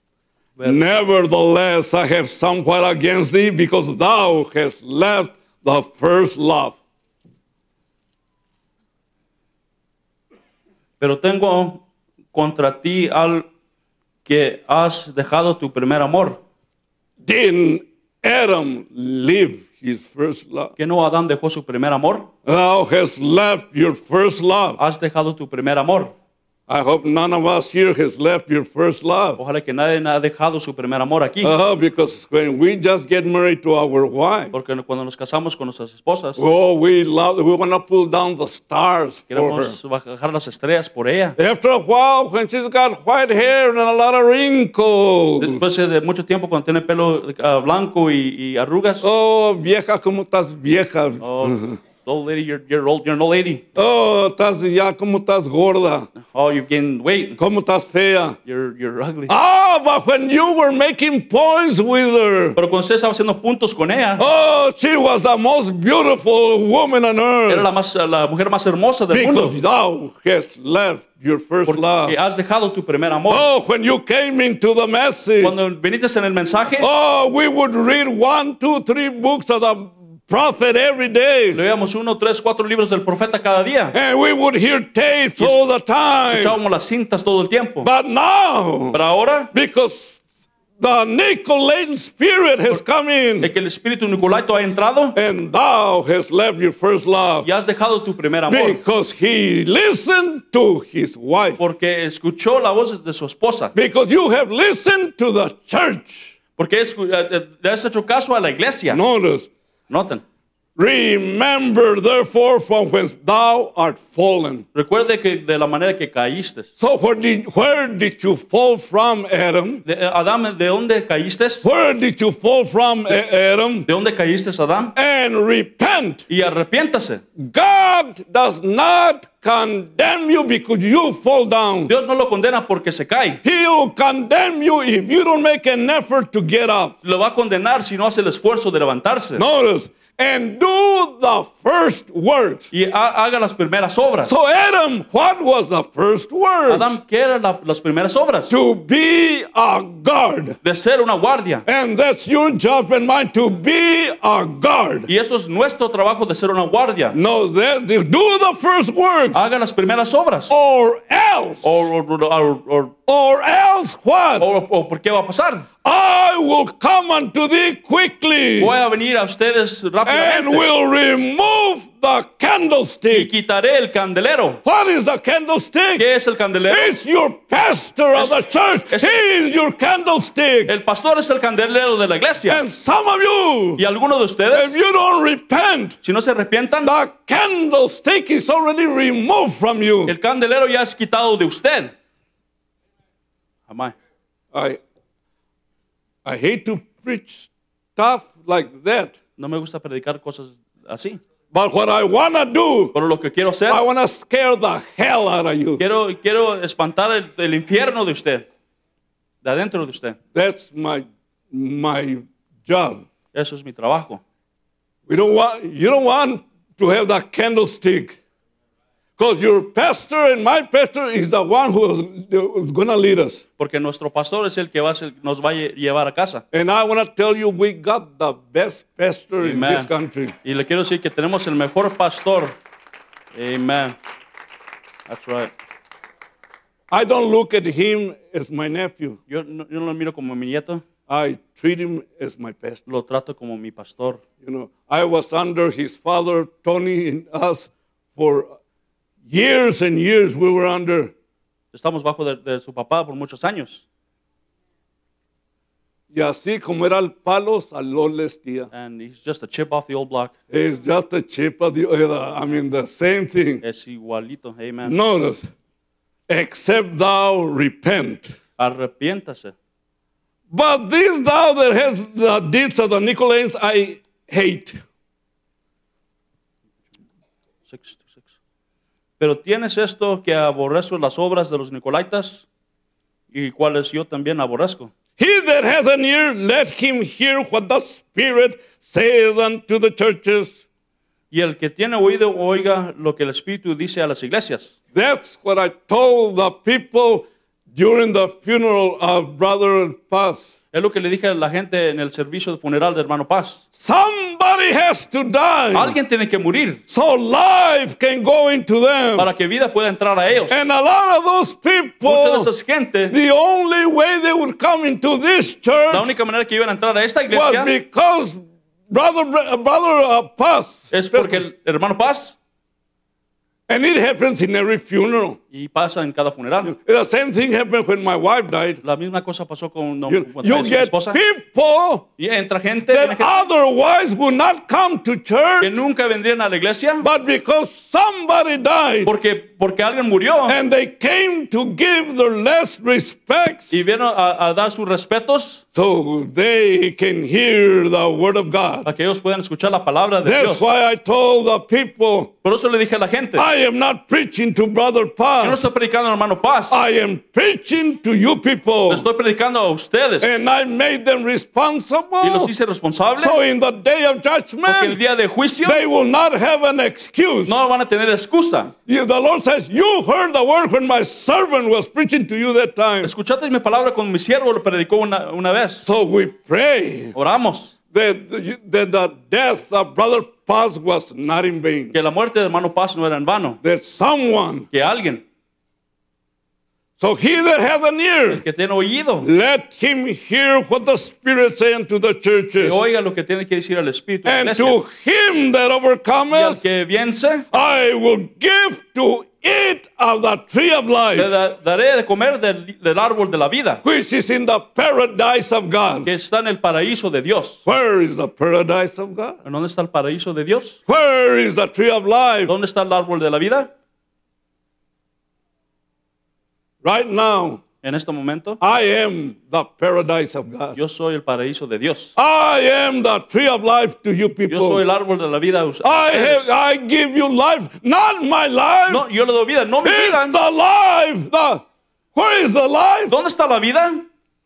Nevertheless, I have somewhat against thee, because thou hast left the first love. Pero tengo contra ti al que has dejado tu primer amor. Didn't Adam leave his first love? ¿Que no Adán dejó su primer amor? Thou hast left your first love. Has dejado tu primer amor. I hope none of us here has left your first love. Ojalá que nadie ha dejado su primer amor aquí. Because when we just get married to our wife, Porque cuando nos casamos con nuestras esposas, oh, we want to pull down the stars for her. queremos bajar las estrellas por ella. After a while, when she's got white hair and a lot of wrinkles, Después de mucho tiempo, cuando tiene pelo blanco y arrugas, oh, vieja, como estás vieja. oh, old lady, you're old, you're an old lady. Oh, estás ya, como estás gorda. Oh, you've gained weight. Como estás fea. You're ugly. Ah, but when you were making points with her, Pero cuando usted estaba haciendo puntos con ella, oh, she was the most beautiful woman on era earth. la mujer más hermosa del mundo. Because thou hast left your first love. Porque has dejado tu primer amor. Oh, when you came into the message, Cuando viniste en el mensaje, oh, we would read 1, 2, 3 books of the prophet every day. leíamos 1, 3, 4 libros del profeta cada día. And we would hear tapes all the time. Escuchábamos las cintas todo el tiempo. But now, Pero ahora, because the Nicolaiten spirit has come in, de que el espíritu nicolaito ha entrado and thou hast left your first love, y has dejado tu primer amor. because he listened to his wife, Porque escuchó la voz de su esposa. because you have listened to the church. Porque le has hecho caso a la iglesia. Notice, Noten. remember therefore from whence thou art fallen. Recuerde que de la manera que caíste. So where did you fall from, Adam? Adán, ¿de dónde caíste? Where did you fall from, Adam? ¿De dónde caíste, Adán? And repent. Y arrepiéntase. God does not condemn you because you fall down. Dios no lo condena porque se cae. He'll condemn you if you don't make an effort to get up. Lo va a condenar si no hace el esfuerzo de levantarse. Notice, and do the first works. Y haga las primeras obras. So Adam, what was the first word? Adán, ¿qué eran las primeras obras? To be a guard. De ser una guardia. And that's your job and mine, to be a guard. Y esto es nuestro trabajo de ser una guardia. No, do the first works. Haga las primeras obras. Or else. Or else what? O ¿por qué va a pasar? I will come unto thee quickly. Voy a venir a ustedes And rápidamente. will remove the candlestick. quitaré el candelero. What is the candlestick? ¿Qué es el candelero? It's your pastor of the church. He is your candlestick. El pastor es el candelero de la iglesia. And some of you, Y algunos de if ustedes, you don't repent, si no se arrepientan, the candlestick is already removed from you. el candelero ya es quitado de usted. Amén. I hate to preach stuff like that. No me gusta predicar cosas así. But what I want to do, Pero lo que quiero hacer, I want to scare the hell out of you. quiero espantar el infierno de usted, de adentro de usted. That's my job. Eso es mi trabajo. You don't want to have that candlestick. Because your pastor and my pastor is the one who is going to lead us. Porque nuestro pastor es el que nos va a llevar a casa. And I want to tell you, we got the best pastor in Amen. this country. Y le quiero decir que tenemos el mejor pastor. Amen. That's right. I don't look at him as my nephew. Yo no lo miro como mi nieto, I treat him as my pastor. lo trato como mi pastor. You know, I was under his father, Tony, and us for years and years. We were under. Estamos bajo de su papá por muchos años. Y así como era el palo, salió la estía. And he's just a chip off the old block. It's just a chip of the same thing. Es igualito. Amen. Notice, except thou repent. Arrepiéntase. But this thou that has the deeds of the Nicolaitans, I hate. 6:6. Pero tienes esto que aborrezco las obras de los Nicolaitas, y cuales yo también aborrezco. He that hath an ear, let him hear what the Spirit saith unto the churches. Y el que tiene oído, oiga lo que el Espíritu dice a las iglesias. That's what I told the people during the funeral of Brother Paz. Es lo que le dije a la gente en el servicio de funeral de hermano Paz. Somebody has to die Alguien tiene que morir so life can go into them. para que vida pueda entrar a ellos. And a lot of those Muchas de people, esas gente, the only way they would come into this church la única manera que iban a entrar a esta was iglesia because Brother Paz. es porque el hermano Paz, And it happens in every funeral. y pasa en cada funeral. The same thing happened when my wife died. La misma cosa pasó con You cuando su get esposa. people Y entra gente, viene that gente otherwise would not come to que church, nunca vendrían a la iglesia but because somebody died porque alguien murió and they came to give their last respects y vieron a dar sus respetos so they can hear the word of God. para que ellos puedan escuchar la palabra de That's Dios. why I told the people, Por eso le dije a la gente, I am not preaching to Brother yo no Paz. estoy predicando al hermano Paz, I am preaching to you people. le estoy predicando a ustedes And I made them y los responsible. hice responsables So in the day of porque el judgment, día de juicio they will not have an excuse. no van a tener excusa. The Lord says, you heard the word when my servant was preaching to you that time. Escuchaste mi palabra cuando mi siervo lo predicó una vez. So we pray Oramos that the death of Brother Paz was not in vain. que la muerte de hermano Paz no era en vano, That someone, que alguien so he that hath an ear, que tiene oído let him hear what the Spirit say unto the que churches. oiga lo que tiene que decir al Espíritu de la And iglesia. to him that Y al overcometh, que vence, I will give to eat of the tree of le life, daré de comer del árbol de la vida, which is in the paradise of God. que está en el paraíso de Dios. Where is the paradise of God? ¿En dónde está el paraíso de Dios? Where is the tree of life? ¿Dónde está el árbol de la vida? Right now, En este momento, I am the paradise of God. yo soy el paraíso de Dios. I am the tree of life to you Yo soy people. el árbol de la vida. a ustedes. I give you life, not my life. No, yo le doy vida, no mi It's vida. the life. Where is the life? ¿Dónde está la vida?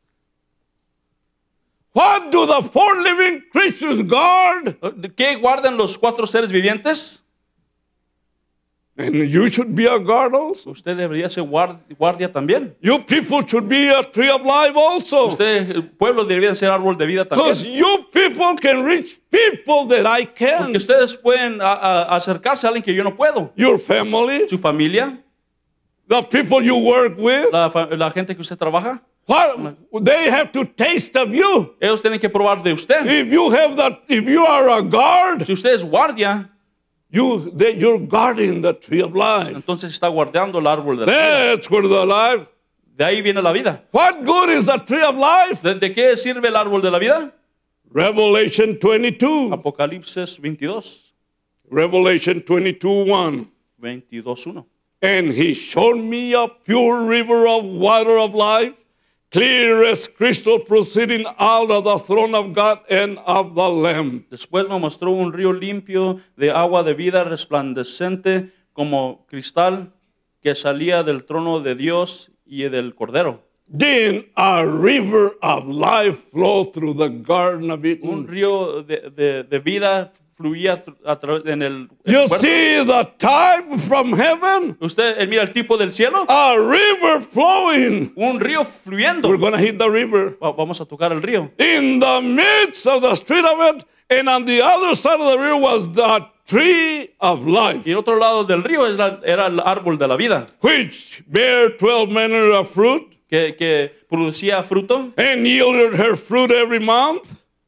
What do the four living creatures guard? ¿Qué guardan los cuatro seres vivientes? And you should be a guard also. Usted debería ser guardia también. You people should be a tree of life also. Usted, el pueblo, debería ser árbol de vida Because también. you people can reach people that I Porque can't. ustedes pueden acercarse a alguien que yo no puedo. Your family, Su familia, the people you work with, la gente que usted trabaja, what they have to taste of you. ellos tienen que probar de usted. If you are a guard, Si usted es guardia, you're guarding the tree of life. Entonces está guardando el árbol de la vida. That's where the life. De ahí viene la vida. What good is the tree of life? ¿De qué sirve el árbol de la vida? Revelation 22. Apocalipsis 22, Revelation 22:1. 22:1. And he showed me a pure river of water of life, clear as crystal, proceeding out of the throne of God and of the Lamb. Después me mostró un río limpio de agua de vida resplandeciente como cristal que salía del trono de Dios y del Cordero. Then a river of life flowed through the Garden of Un Eden. río de vida fluía a través en el You huerto. see the type from heaven? Usted mira el tipo del cielo, A river flowing. un río fluyendo. We're going to hit the river. Vamos a tocar el río. In the midst of the street of it, and on the other side of the river was the tree of life, Y el otro lado del río era el árbol de la vida, which bare 12 manner of fruit, que producía fruto and yielded her fruit every month.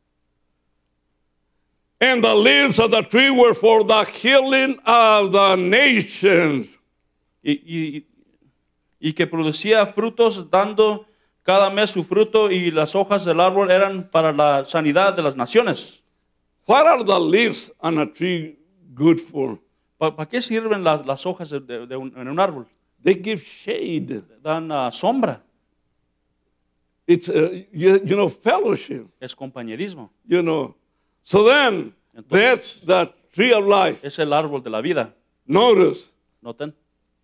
And the leaves of the tree were for the healing of the nations. y que producía frutos dando cada mes su fruto y las hojas del árbol eran para la sanidad de las naciones. What are the leaves on a tree good for? ¿Para qué sirven las hojas en un árbol? They give shade. Dan sombra, It's, fellowship, es compañerismo. So then, that's the tree of life. Es el árbol de la vida. Notice. ¿Noten?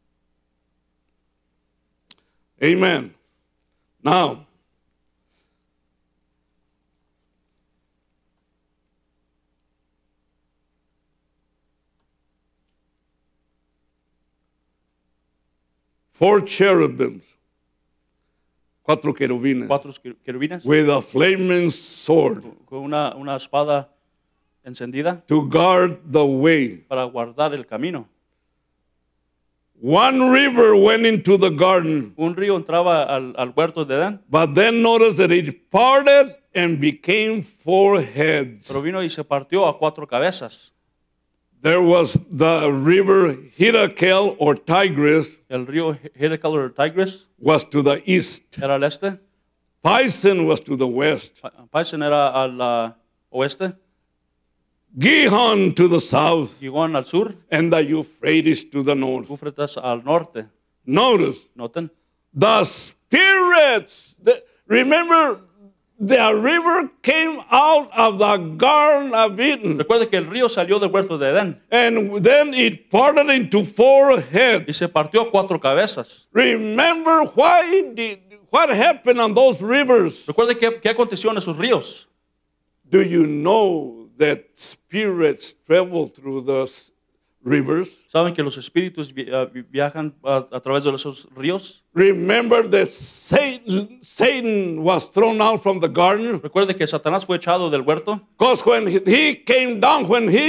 Amen. Now, four cherubims, cuatro querubines, Cuatro querubines with a flaming sword con una espada encendida to guard the way. para guardar el camino. One river went into the garden, Un río entraba al huerto de Edén, but then notice that it parted and became four heads. pero vino y se partió a cuatro cabezas. There was the river Hiddekel or Tigris El río Hiddekel o Tigris was to the east. era al este, Pison was to the west. Pison era al oeste, Gihon to the south. Gihón al sur, And the Euphrates to the north. Éufrates al norte. Notice, ¿Noten? the spirits, remember the river came out of the Garden of Eden. Recuerde que el río salió del huerto de Edén And then it parted into four y heads. se partió a cuatro cabezas. Remember what happened on those rivers? Recuerde qué aconteció en esos ríos. Do you know that spirits travel through the rivers? ¿Saben que los espíritus viajan a través de esos ríos? Remember that Satan was thrown out from the garden? Recuerde que Satanás fue echado del huerto Because when he came down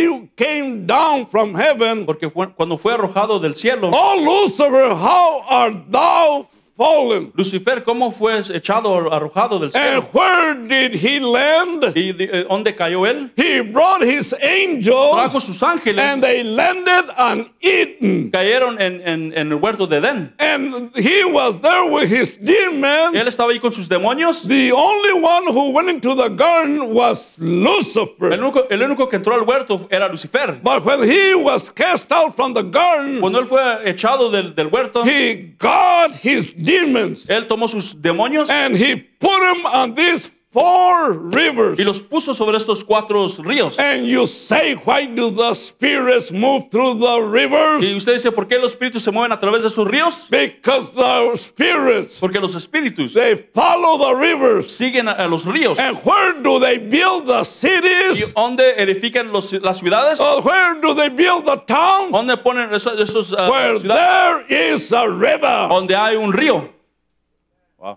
from heaven, porque cuando fue arrojado del cielo, oh Lucifer, how art thou fallen? Lucifer, ¿cómo fue echado, arrojado del cielo? And where did he land? ¿Y dónde cayó él? He brought his angels Trajo sus ángeles, and they landed on Eden. cayeron en el huerto de Edén. And he was there with his demons. Él estaba ahí con sus demonios. The only one who went into the garden was Lucifer. El único que entró al huerto era Lucifer. But when he was cast out from the garden, Cuando él fue echado del huerto, he got his demons él tomó sus demonios and he put them on these four rivers. y los puso sobre estos cuatro ríos. And you say, why do the spirits move through the Y rivers? usted dice, ¿por qué los espíritus se mueven a través de esos ríos? Because the spirits, Porque los espíritus they follow the rivers. siguen a los ríos. And where do they build the ¿Y cities? dónde edifican las ciudades? Where do they build the towns? ¿Dónde ponen esos Where ciudades? there is a river. Donde hay un río. Wow.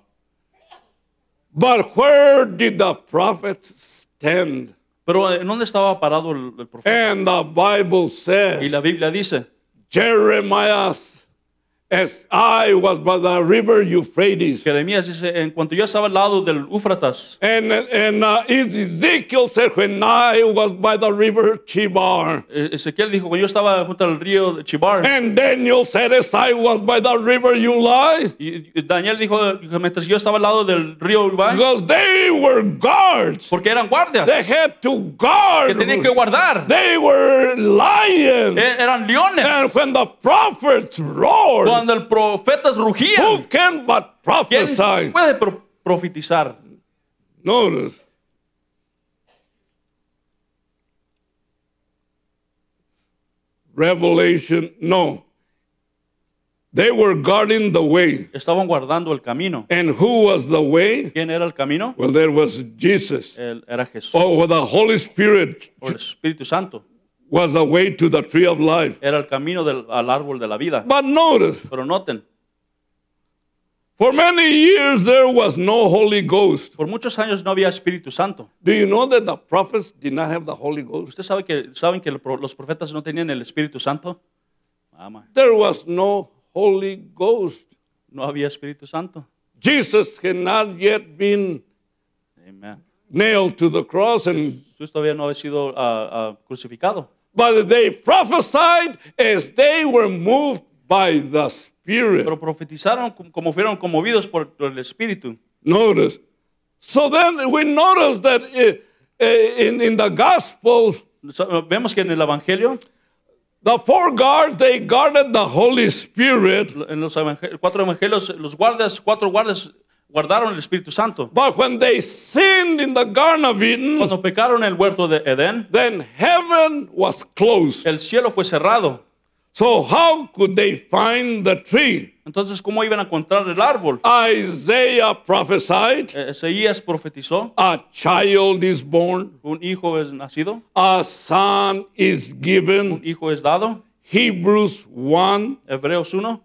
But where did the prophets stand? Pero ¿en dónde estaba parado el profeta? And the Bible Y says, la Biblia dice, Jeremiah as I was by the river Euphrates. Jeremías dice, en cuanto yo estaba al lado del Éufratas. And Ezekiel said, when I was by the river Chebar. Ezequiel dijo, cuando yo estaba junto al río de Chibar. And Daniel said, as I was by the river Ulai. Y Daniel dijo, mientras yo estaba al lado del río Ubai, Because they were guards. porque eran guardias They had to guard. que tenían que guardar. They were lions. Eran leones. And when the prophets roared, Cuando el profetas who rugían, can but ¿quién prophesy? puede profetizar? Notice. Revelation, no. They were guarding the way. Estaban guardando el camino. And who was the way? ¿Quién era el camino? Well, there was Jesus. Era Jesús. Oh, well, the Holy Spirit O el Espíritu Santo. was the way to the tree of life. Era el camino al árbol de la vida. But notice, Pero noten, for many years there was no Holy Ghost. por muchos años no había Espíritu Santo. Do you know that the prophets did not have the Holy Ghost? ¿Usted saben que los profetas no tenían el Espíritu Santo? Ama, There was no Holy Ghost. no había Espíritu Santo. Jesus had not yet been Amen. nailed to the cross, and Jesús todavía no había sido crucificado. but they prophesied as they were moved by the Spirit. Pero profetizaron como fueron conmovidos por el Espíritu. Notice. So then we notice that in the Gospels, Vemos que en el Evangelio, the four guards, they guarded the Holy Spirit. en los cuatro evangelios, cuatro guardias guardaron el Espíritu Santo. But when they sinned in the Garden of Eden, Cuando pecaron en el huerto de Edén, then heaven was closed. el cielo fue cerrado. So how could they find the tree? Entonces, ¿cómo iban a encontrar el árbol? Isaiah prophesied, Isaías profetizó, a child is born, un hijo es nacido, a son is un given. hijo es dado. Hebrews 1, Hebreos 1.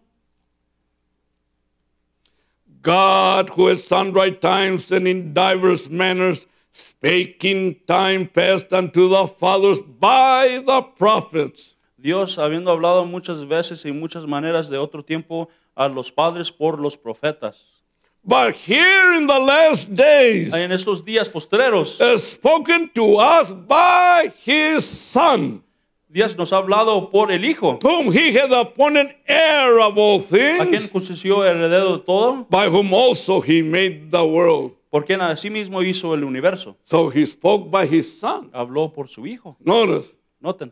God, who at sundry times and in divers manners spake in time past unto the fathers by the prophets. Dios, habiendo hablado muchas veces y muchas maneras de otro tiempo a los padres por los profetas. But here in the last days, En estos días postreros, has spoken to us by his Son, Dios nos ha hablado por el Hijo, whom he hath appointed heir of all a quien things, constituyó heredero de todo, by whom also he made the world. por quien a sí mismo hizo el universo. So he spoke by his Son. Habló por su Hijo. Notice, Noten,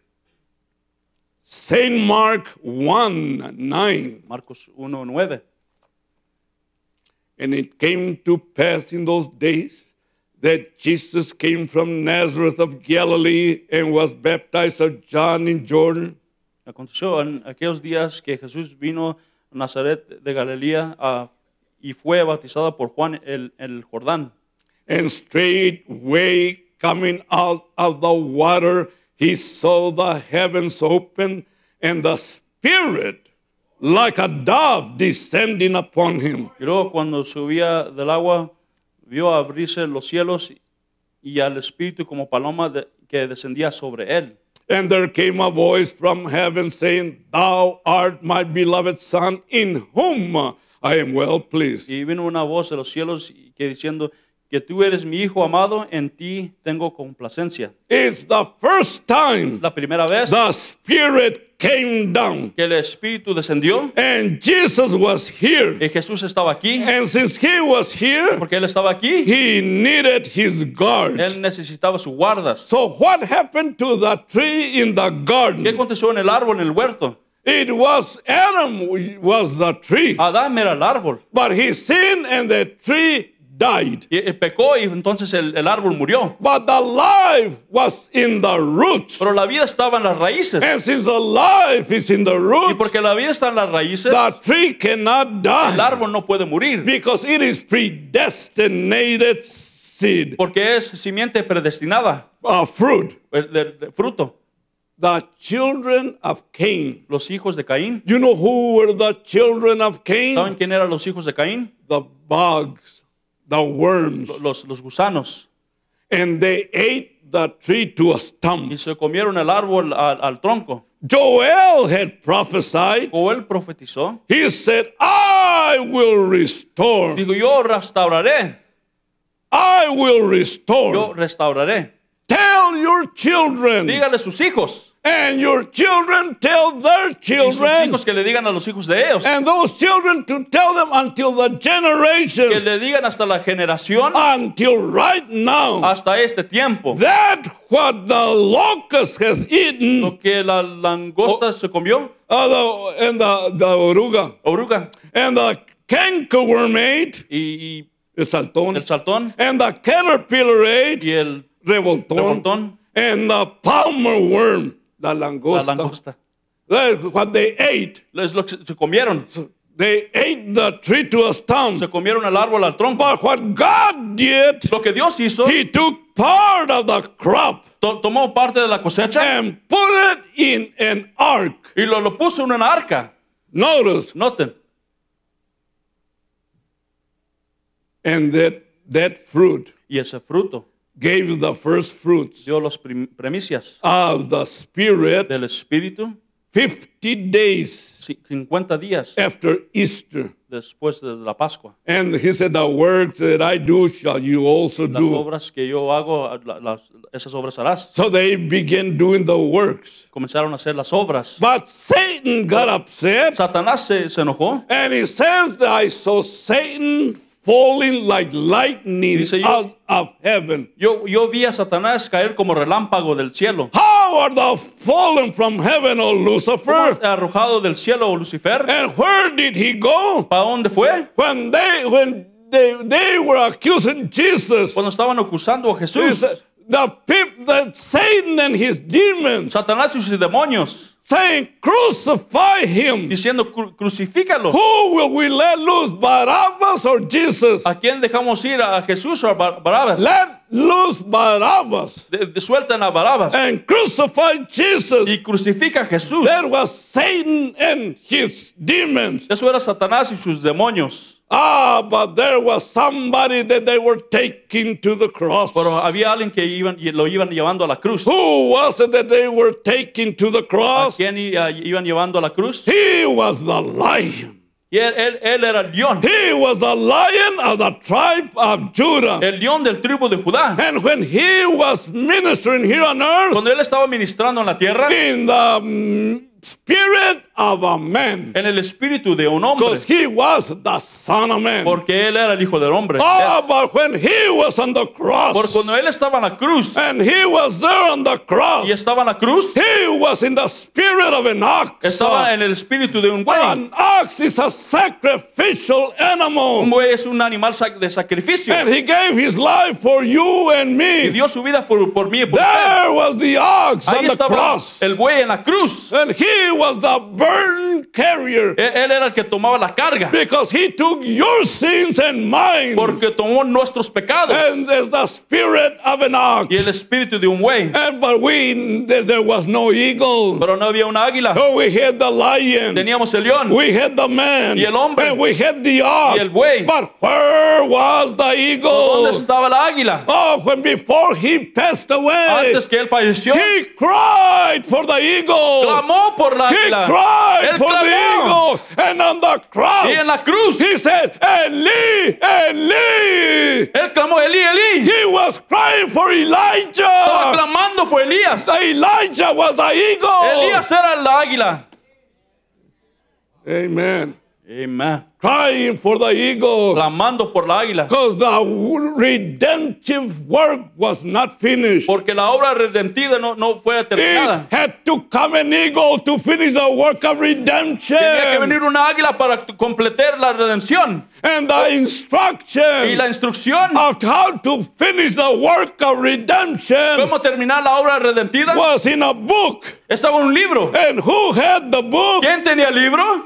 St. Mark 1:9. Marcos 1:9. And it came to pass in those days that Jesus came from Nazareth of Galilee and was baptized of John in Jordan. Aconteció en aquellos días que Jesús vino a Nazaret de Galilea y fue bautizado por Juan el Jordán. And straightway coming out of the water, he saw the heavens open and the Spirit like a dove descending upon him. Y luego cuando subía del agua, vio abrirse los cielos y al Espíritu como paloma que descendía sobre él. And there came a voice from heaven saying, Thou art my beloved Son, in whom I am well pleased. Y vino una voz de los cielos que diciendo que tú eres mi Hijo amado, en ti tengo complacencia. It's the first time La primera vez the Spirit came down. que el Espíritu descendió, And Jesus was here. y Jesús estaba aquí, And since he was here, porque él estaba aquí, he needed his guards. él necesitaba sus guardas. So what happened to the tree in the ¿Qué garden? aconteció en el árbol, en el huerto? It was Adam was the tree. Adán era el árbol, But he sinned and the tree died. y pecó y entonces el árbol murió. But the life was in the root. Pero la vida estaba en las raíces. And since the life is in the Y root, porque la vida está en las raíces, the tree cannot el die árbol no puede morir, because it is predestinated seed, porque es simiente predestinada, fruit. de fruto. The children of Cain. Los hijos de Caín, You know who were the children of ¿saben Cain? quién eran los hijos de Caín? The bugs, the worms. Los gusanos. And they ate the tree to a Y stump. se comieron el árbol al tronco. Joel had prophesied. Joel profetizó. He said, I will restore. Digo, yo restauraré. I will Yo restore. restauraré. Tell your children. Dígale a sus hijos. And your children tell their Y sus children. hijos que le digan a los hijos de ellos. And those children to tell them until the Que generations, le digan hasta la generación, until right now. hasta este tiempo. That what the locust has eaten, Lo que la langosta se comió, and the oruga, oruga, and the cankerworm ate, y el saltón, el saltón, and the caterpillar ate, y el revoltón, revoltón, and the palmer worm, la la langosta. langosta. That's what they ate. Es lo que se comieron. They ate the tree to a Se stump. comieron el árbol al tronco. But what God did, Lo que Dios hizo, He took part of the crop tomó parte de la cosecha and put it in an ark. y lo puso en una arca. Notice, Noten. and that fruit Y ese fruto gave the first fruits dio las primicias of the Spirit del Espíritu 50 days 50 días after Easter. después de la Pascua. And He said, the works that I do shall you also Las do. obras que yo hago, esas obras harás. So they began doing the works. Comenzaron a hacer las obras. But Satan got upset, Satanás se enojó. and he says that I saw Satan falling like lightning Dice, yo- out of heaven. Yo vi a Satanás caer como relámpago del cielo. How art thou fallen from heaven, O Lucifer? Arrojado del cielo, Lucifer. And where did he go? ¿Para dónde fue? When they were accusing Jesus, Cuando estaban acusando a he Jesús. said, that Satan and his demons Satanás y sus demonios saying, crucify him. diciendo, crucifícalo. Who will we let loose, Barabbas or Jesus? ¿A quién dejamos ir? ¿A Jesús o a Barabas? Let loose Barabbas Sueltan a Barabas and crucify Jesus. y crucifica a Jesús. That was Satan and his demons. Eso era Satanás y sus demonios. But there was somebody that they were taking to the cross. Pero había alguien que lo iban llevando a la cruz. Who was it that they were taking to the ¿A cross? quién iban llevando a la cruz? He was the lion. Y él era el león. He was the lion of the tribe of Judah. El león del tribu de Judá. And when he was ministering here on earth Cuando él estaba ministrando en la tierra, in the spirit of a man, en el espíritu de un hombre, because he was the Son of Man. porque él era el hijo del hombre. But when he was on the cross, Porque cuando él estaba en la cruz and he was there on the cross, y estaba en la cruz, he was in the spirit of an ox. estaba en el espíritu de un buey. An ox is a sacrificial animal. Un buey es un animal de sacrificio. And he gave his life for you and Y me. dio su vida por mí y por usted. There was the ox Ahí on the estaba cross. el buey en la cruz. And he was the burden carrier Él era el que tomaba la carga. because he took your sins and mine. Porque tomó nuestros pecados. And there's the spirit of an ox. Y el espíritu de un buey. But there was no eagle. Pero no había una águila. Oh, we had the lion. Teníamos el león. We had the man. Y el hombre. And we had the ox. Y el buey. But where was the ¿Dónde eagle? estaba la águila? Oh, before he passed away, Antes que él falleció, he cried for the eagle. clamó por la He águila. cried Él for the clamó. eagle. And on the cross, Y en la cruz, he said, Eli, Eli. él clamó, Elí, Elí. He was crying for Estaba Elijah. clamando por Elías. Elijah was the eagle. Elías era la águila. Amen. Amen. Crying for the eagle. Clamando por la águila. Because the redemptive work was not finished. Porque la obra redentiva no fue terminada. It had to come an eagle to finish the work of redemption. Tenía que venir una águila para completar la redención. And the instruction Y la instrucción, of how to finish the work of redemption cómo terminar la obra redentiva, was in a book. estaba en un libro. And who had the book? ¿Quién tenía el libro?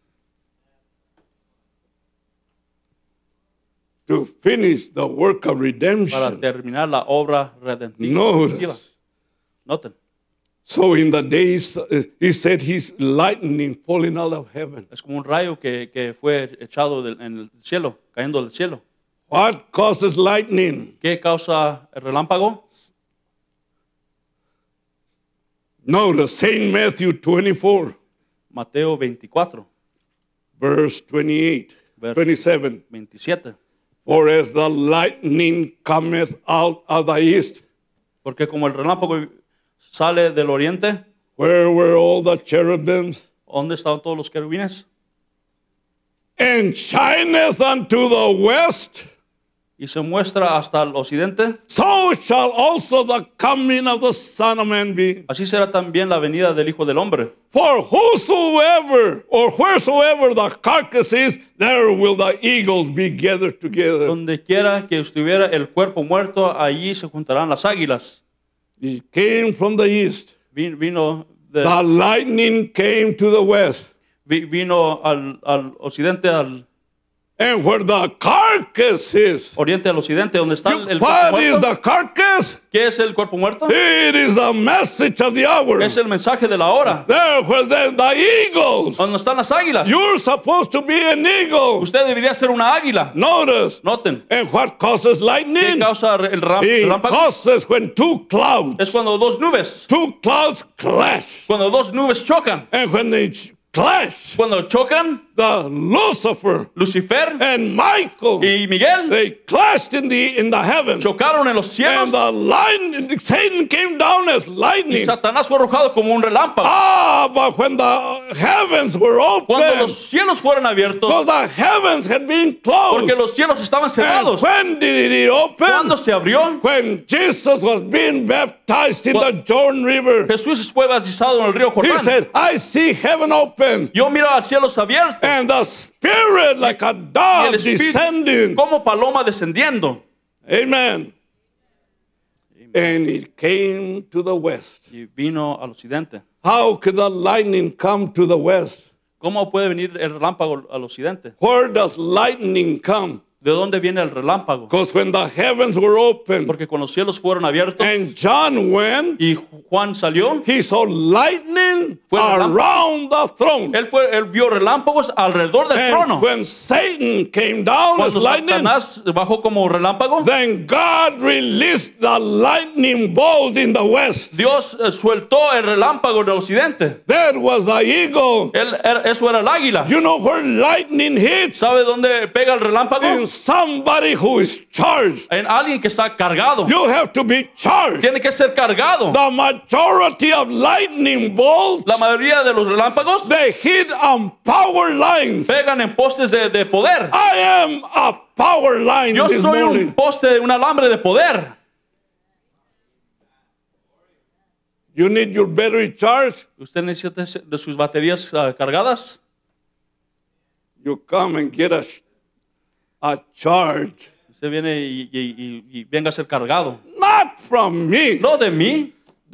To finish the work of Para redemption. terminar la obra redentiva. Notice. Noten. So in the days, he said he's lightning falling out of heaven. Es como un rayo que fue echado en el cielo, cayendo del cielo. What causes lightning? ¿Qué causa el relámpago? Notice St. Matthew 24, Mateo 24, verse 28, Ver- 27. 27. For as the lightning cometh out of the east, Porque como el relámpago sale del oriente, where were all the cherubims? ¿dónde estaban todos los querubines? And shineth unto the west, Y se muestra hasta el occidente, so shall also the coming of the Son of Man be. así será también la venida del Hijo del Hombre. For whosoever or wheresoever the carcass is, there will the eagles be gathered together. Donde quiera que estuviera el cuerpo muerto, allí se juntarán las águilas. It came from the east. Vino, The lightning came to the west. vino al occidente, al And where the carcass is, oriente, al occidente, donde está el cuerpo what is muerto. the carcass? ¿Qué es el cuerpo muerto? It is the message of the hour. Es el mensaje de la hora. There where the eagles. Donde están las águilas. You're supposed to be an eagle. Usted debería ser una águila. Notice. Noten. And what causes ¿Qué lightning? causa el It relámpago? causes when two clouds Es cuando dos nubes. clash. Cuando dos nubes chocan. And when they clash, Cuando chocan, the Lucifer Lucifer and Michael, y Miguel they clashed in the heavens. chocaron en los cielos. And the Satan came down as Y lightning. Satanás fue arrojado como un relámpago. But when the heavens were Cuando open, los cielos fueron abiertos, because the heavens had been closed. porque los cielos estaban And cerrados. when did it open? ¿Cuándo se abrió? When Jesus was being baptized in Cu- the Jordan River. Jesús fue bautizado en el río He Jordán. said, I see heaven open. Yo miro al cielos abiertos And the Spirit like a y el dove Espíritu descending. como paloma descendiendo. Amen. And it came to the west. Y vino al occidente. How could the lightning come to the west? ¿Cómo puede venir el relámpago al occidente? Where does lightning come? ¿De dónde viene el relámpago? Because when the heavens were open Porque cuando los cielos fueron abiertos and John went, y Juan salió, he saw lightning Fue relámpago. around the throne. él vio relámpagos alrededor del And trono. when Satan came down as Cuando lightning, Satanás bajó como relámpago, then God released the lightning bolt in the west. Dios sueltó el relámpago del occidente. That was the eagle. Eso era el águila. You know where lightning hits? ¿Sabe dónde pega el relámpago? In somebody who is charged. En alguien que está cargado. You have to be charged. Tiene que ser cargado. The majority of lightning bolts, La mayoría de los relámpagos they hit on power lines. pegan en postes de poder. I am a power line Yo this soy morning. un poste, un alambre de poder. You need your battery charged. ¿Usted necesita de sus baterías cargadas? You come and get a charge. Usted viene y venga a ser cargado. Not from me. No de mí.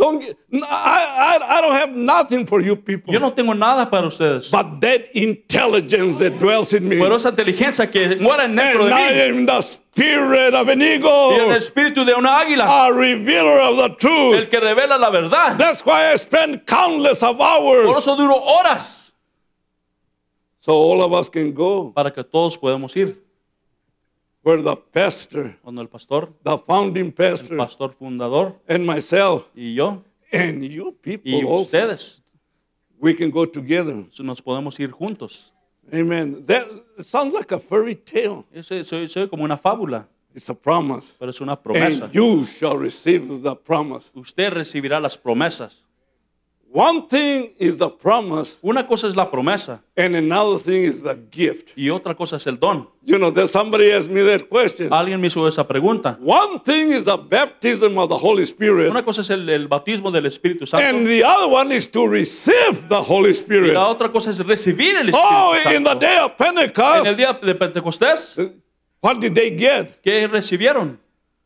I don't have nothing for you people. Yo no tengo nada para ustedes. But that intelligence that dwells in me. Pero esa inteligencia que mora dentro And de I mí. am the spirit of an Y el eagle. espíritu de una águila. A revealer of the El truth. que revela la verdad. That's why I spend countless of Por hours. eso duro horas. So all of us can go Para que todos podamos ir. where the pastor, Cuando el pastor, the founding el pastor, pastor fundador and myself, y yo and you people y also, ustedes we can go together. nos podemos ir juntos. Amen. That sounds like a fairy tale. Soy como una fábula, It's a promise. pero es una promesa. And you shall receive the promise. Usted recibirá las promesas. One thing is the promise, Una cosa es la promesa and another thing is the gift. y otra cosa es el don. You know, there's somebody asked me that question. Alguien me hizo esa pregunta. One thing is the baptism of the Holy Spirit, Una cosa es el bautismo del Espíritu Santo and the other one is to receive the Holy y Spirit. la otra cosa es recibir el Oh, Espíritu in the Santo. day of En el Pentecost, día de Pentecostés, what did they get? ¿qué recibieron?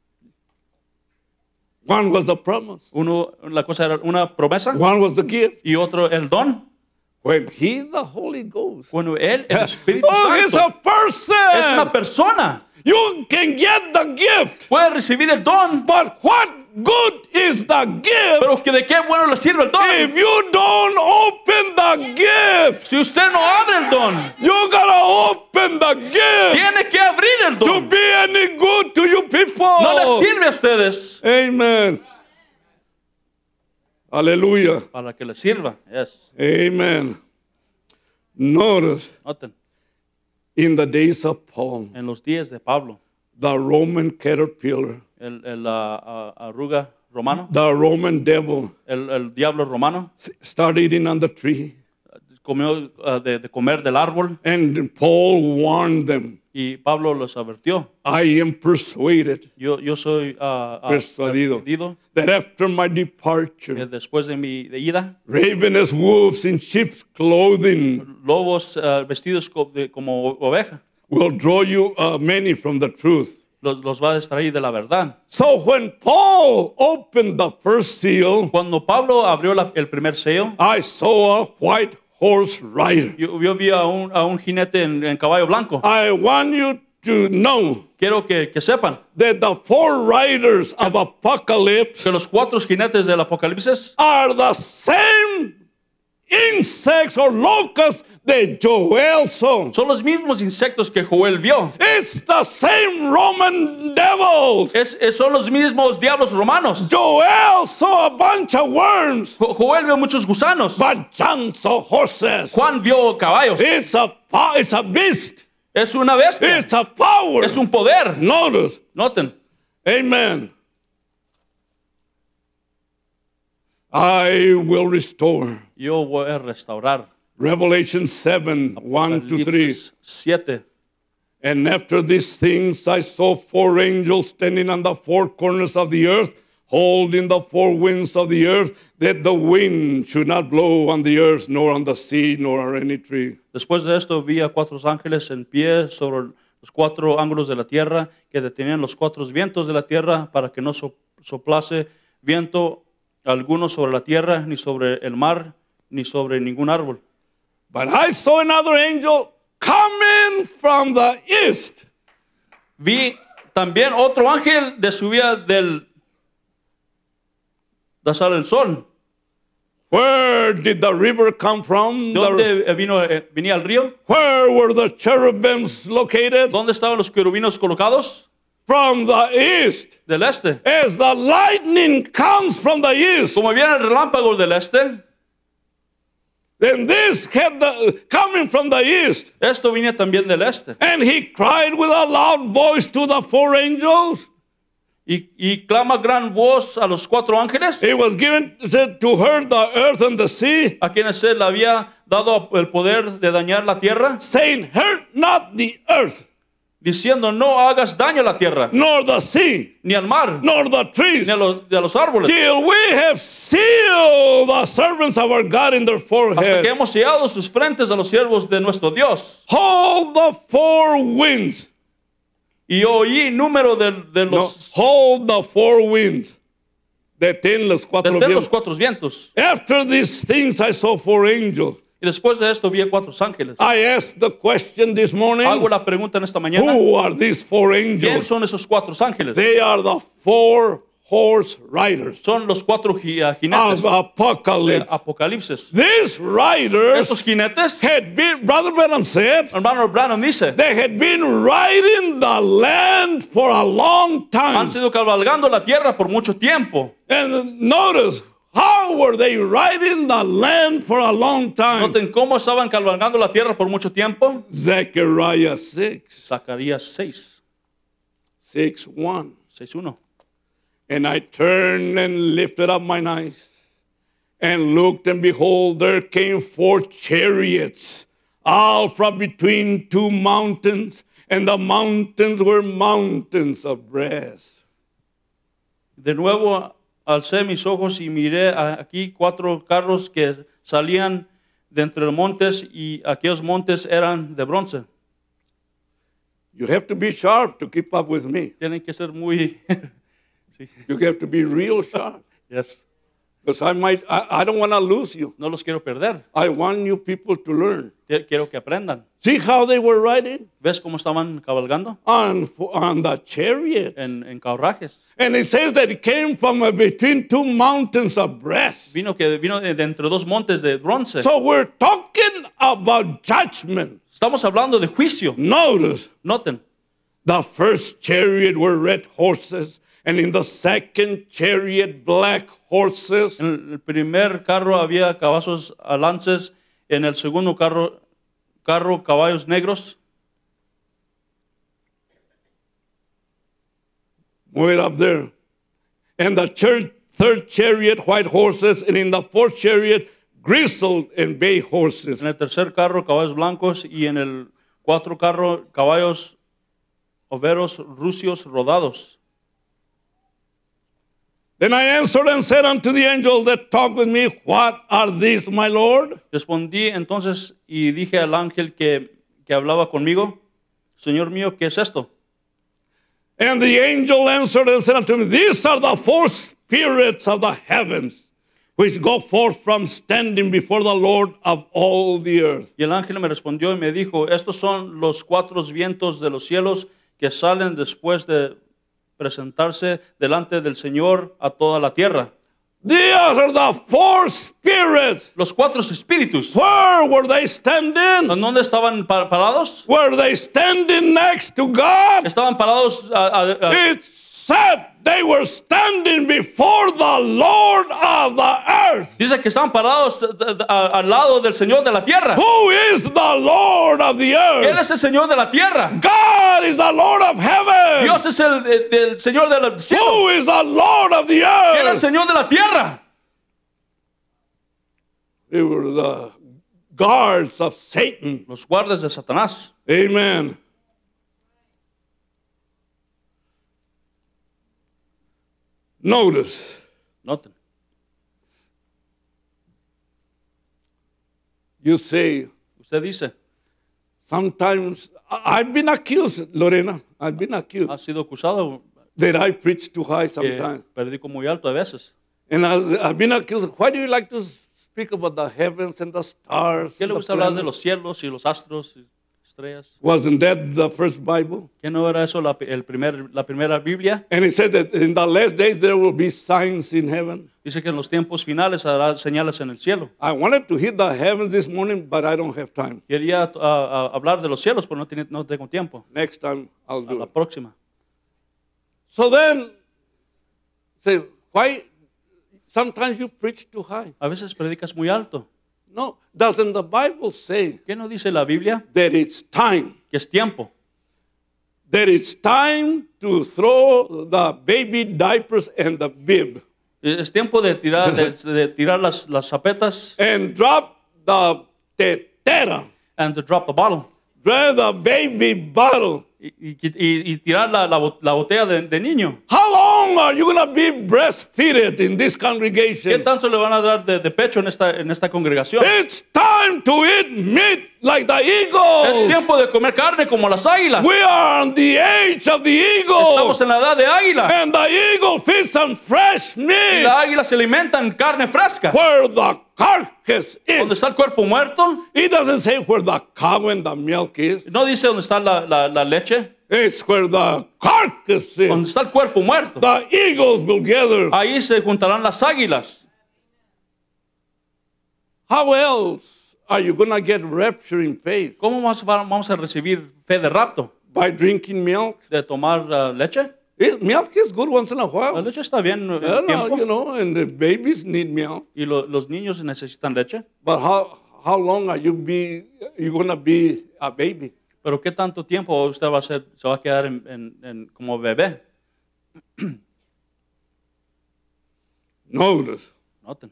One was the promise, La cosa era una promesa one was the gift. y otro el don. When He, the Holy Ghost, Cuando él, el Espíritu oh, it's Santo, a es una person. persona. You can get the gift, Puede recibir el don, but what good is the gift pero que de qué bueno le sirve el if don. you don't open the gift? Si usted no abre el don, You gotta open the gift tiene que abrir el to don. be any good to you people. No les sirve a ustedes. Amen. Hallelujah. para que les sirva. Yes. Amen. Notice Noten, in the days of Paul, en los días de Pablo, the Roman caterpillar, el arruga romano, the Roman devil, el diablo romano, started eating on the tree. comió de comer del árbol And Paul warned them, y Pablo los advirtió. I am persuaded, Yo soy persuadido, persuadido that after my que departure, después de mi ida, ravenous wolves in sheep's clothing lobos vestidos como oveja will draw you many from the truth. los va a distraer de la verdad. So when Paul opened the first seal, Cuando Pablo abrió el primer sello, I saw a white horse rider. yo vi a un jinete en caballo blanco. I want you to know Quiero que sepan that the four riders of Apocalypse que los 4 jinetes del Apocalipsis are the same insects or locusts that Joel saw. son los mismos insectos que Joel vio. It's the same Roman devils. Son los mismos diablos romanos. Joel saw a bunch of worms, Joel vio muchos gusanos. but John saw horses. Juan vio caballos. It's a beast. Es una bestia. It's a power. Es un poder. Notice. Noten. Amen. I will restore. Yo voy a restaurar. Revelation 7, 1 to 3. Apocalipsis 7. And after these things I saw 4 angels standing on the 4 corners of the earth, holding the 4 winds of the earth, that the wind should not blow on the earth, nor on the sea, nor on any tree. Después de esto vi a 4 ángeles en pie sobre los 4 ángulos de la tierra que detenían los 4 vientos de la tierra para que no soplase viento alguno sobre la tierra, ni sobre el mar, ni sobre ningún árbol. But I saw another angel coming from the east. Vi también otro ángel de subida de sale el sol. Where did the river come from? ¿Dónde venía el río? Where were the cherubims located? ¿Dónde estaban los querubinos colocados? From the east. Del este. As the lightning comes from the east, Como viene el relámpago del este, then this had coming from the east. esto viene también del este. And he cried with a loud voice to the 4 angels. Y clama gran voz a los 4 ángeles, It was given said, to hurt the earth and the sea, a quienes él había dado el poder de dañar la tierra, saying, hurt not the earth, diciendo no hagas daño a la tierra, nor the sea, ni al mar, nor the trees, ni a los árboles, till we have sealed the servants of our God in their hasta que forehead. hemos sellado sus frentes a los siervos de nuestro Dios. Hold the 4 winds. Y yo oí número de No, los, hold the 4 winds. Detén los 4 de los vientos. 4 vientos. After these things I saw 4 angels. Y después de esto vi a 4 ángeles. I asked the question this morning, Hago la pregunta en esta mañana, who are these 4 ¿quién angels? son esos 4 ángeles? They are the 4 horse riders Son los 4 jinetes of de Apocalypse. Apocalipsis. These riders Estos jinetes, had been, Brother Branham said, hermano Branham dice, they had been riding the land for a long han time. sido cabalgando la tierra por mucho tiempo. And notice, how were they riding the land for a long time? Noten cómo estaban cabalgando la tierra por mucho tiempo. Zechariah 6, Zacarías 6, 6:1. 6:1. And I turned and lifted up mine eyes and looked, and behold, there came 4 chariots, all from between 2 mountains, and the mountains were mountains of brass. De nuevo alcé mis ojos y miré aquí 4 carros que salían de entre los montes, y aquellos montes eran de bronce. You have to be sharp to keep up with me. Tienen que ser muy... sí. You have to be real sharp. Yes. Because I don't want to lose you. No los quiero perder. I want you people to learn. Quiero que aprendan. See how they were riding? ¿Ves cómo estaban cabalgando? On the chariot. En carruajes. And it says that it came from between 2 mountains of brass. Vino de entre 2 montes de bronce. So we're talking about judgment. Estamos hablando de juicio. Notice, Noten, the first chariot were red horses, And in the second chariot, black horses. En el primer carro había caballos alances, en el segundo carro caballos negros. Move it up there. And the third chariot, white horses. And in the fourth chariot, grizzled and bay horses. En el tercer carro caballos blancos y en el cuarto carro caballos overos rucios rodados. Then I answered and said unto the angel that talked with me, what are these, my Lord? Respondí entonces y dije al ángel que hablaba conmigo, Señor mío, ¿qué es esto? And the angel answered and said unto me, these are the four spirits of the heavens, which go forth from standing before the Lord of all the earth. Y el ángel me respondió y me dijo, estos son los cuatro vientos de los cielos que salen después de presentarse delante del Señor a toda la tierra. These are the four spirits. Los cuatro espíritus. Where were they standing? ¿En dónde estaban parados? Were they standing next to God? Estaban parados It said they were standing before the Lord of the earth. dice que estaban parados al lado del Señor de la tierra. Who is the Lord of the ¿Quién earth? es el Señor de la tierra? God is the Lord of heaven. Dios es el Señor del cielo. Who is the Lord of the ¿Quién es el earth? Señor de la tierra? They were the guards of Satan. Los guardas de Satanás. Amen. Notice, Noten. you say, Usted dice, sometimes I've been accused, Lorena, I've been accused ha sido acusado that I preach too high que sometimes. predico muy alto a veces. And I've been accused, why do you like to speak about the heavens and the stars? ¿Qué and le the gusta hablar de planets? los cielos y los astros y estrellas? Wasn't that the first Bible? ¿Qué no era eso la primera Biblia? And it said that in the last days there will be signs in heaven. Dice que en los tiempos finales hará señales en el cielo. I wanted to hit the heavens this morning, but I don't have time. Quería hablar de los cielos, pero no tengo tiempo. Next time I'll A do la it. próxima. So then, say, why sometimes you preach too high? A veces predicas muy alto. No, doesn't the Bible say ¿Qué no dice la Biblia? that it's time? Que es tiempo. That it's time to throw the baby diapers and the bib Es tiempo de tirar, de tirar las zapetas and drop the tetera, and to drop the bottle. drop the baby bottle. Y tirar la botella de niño. How long are you going to be breastfeeded in this ¿Qué congregation? tanto le van a dar de pecho en esta congregación? It's time to eat meat like the Es eagle. tiempo de comer carne como las águilas. We are on the age of the eagle. Estamos en la edad de águila. And the eagle feeds on fresh Y meat la águila se alimenta en carne fresca. where the carcass ¿Dónde is. está el cuerpo muerto? It doesn't say where the cow and the milk is. No dice dónde está la leche. It's where the carcass Dónde is. está el cuerpo muerto. The eagles will gather. Ahí se juntarán las águilas. How else are you going to get rapture in faith? ¿Cómo vamos a recibir fe de rapto? By drinking milk? ¿De tomar leche? Milk is good once in a La while. leche está bien Yeah, en no, you tiempo. know, and the babies need milk. Y los niños necesitan leche. But how long are you going to be a baby? Pero ¿qué tanto tiempo usted se va a quedar como bebé? Notice. Noten.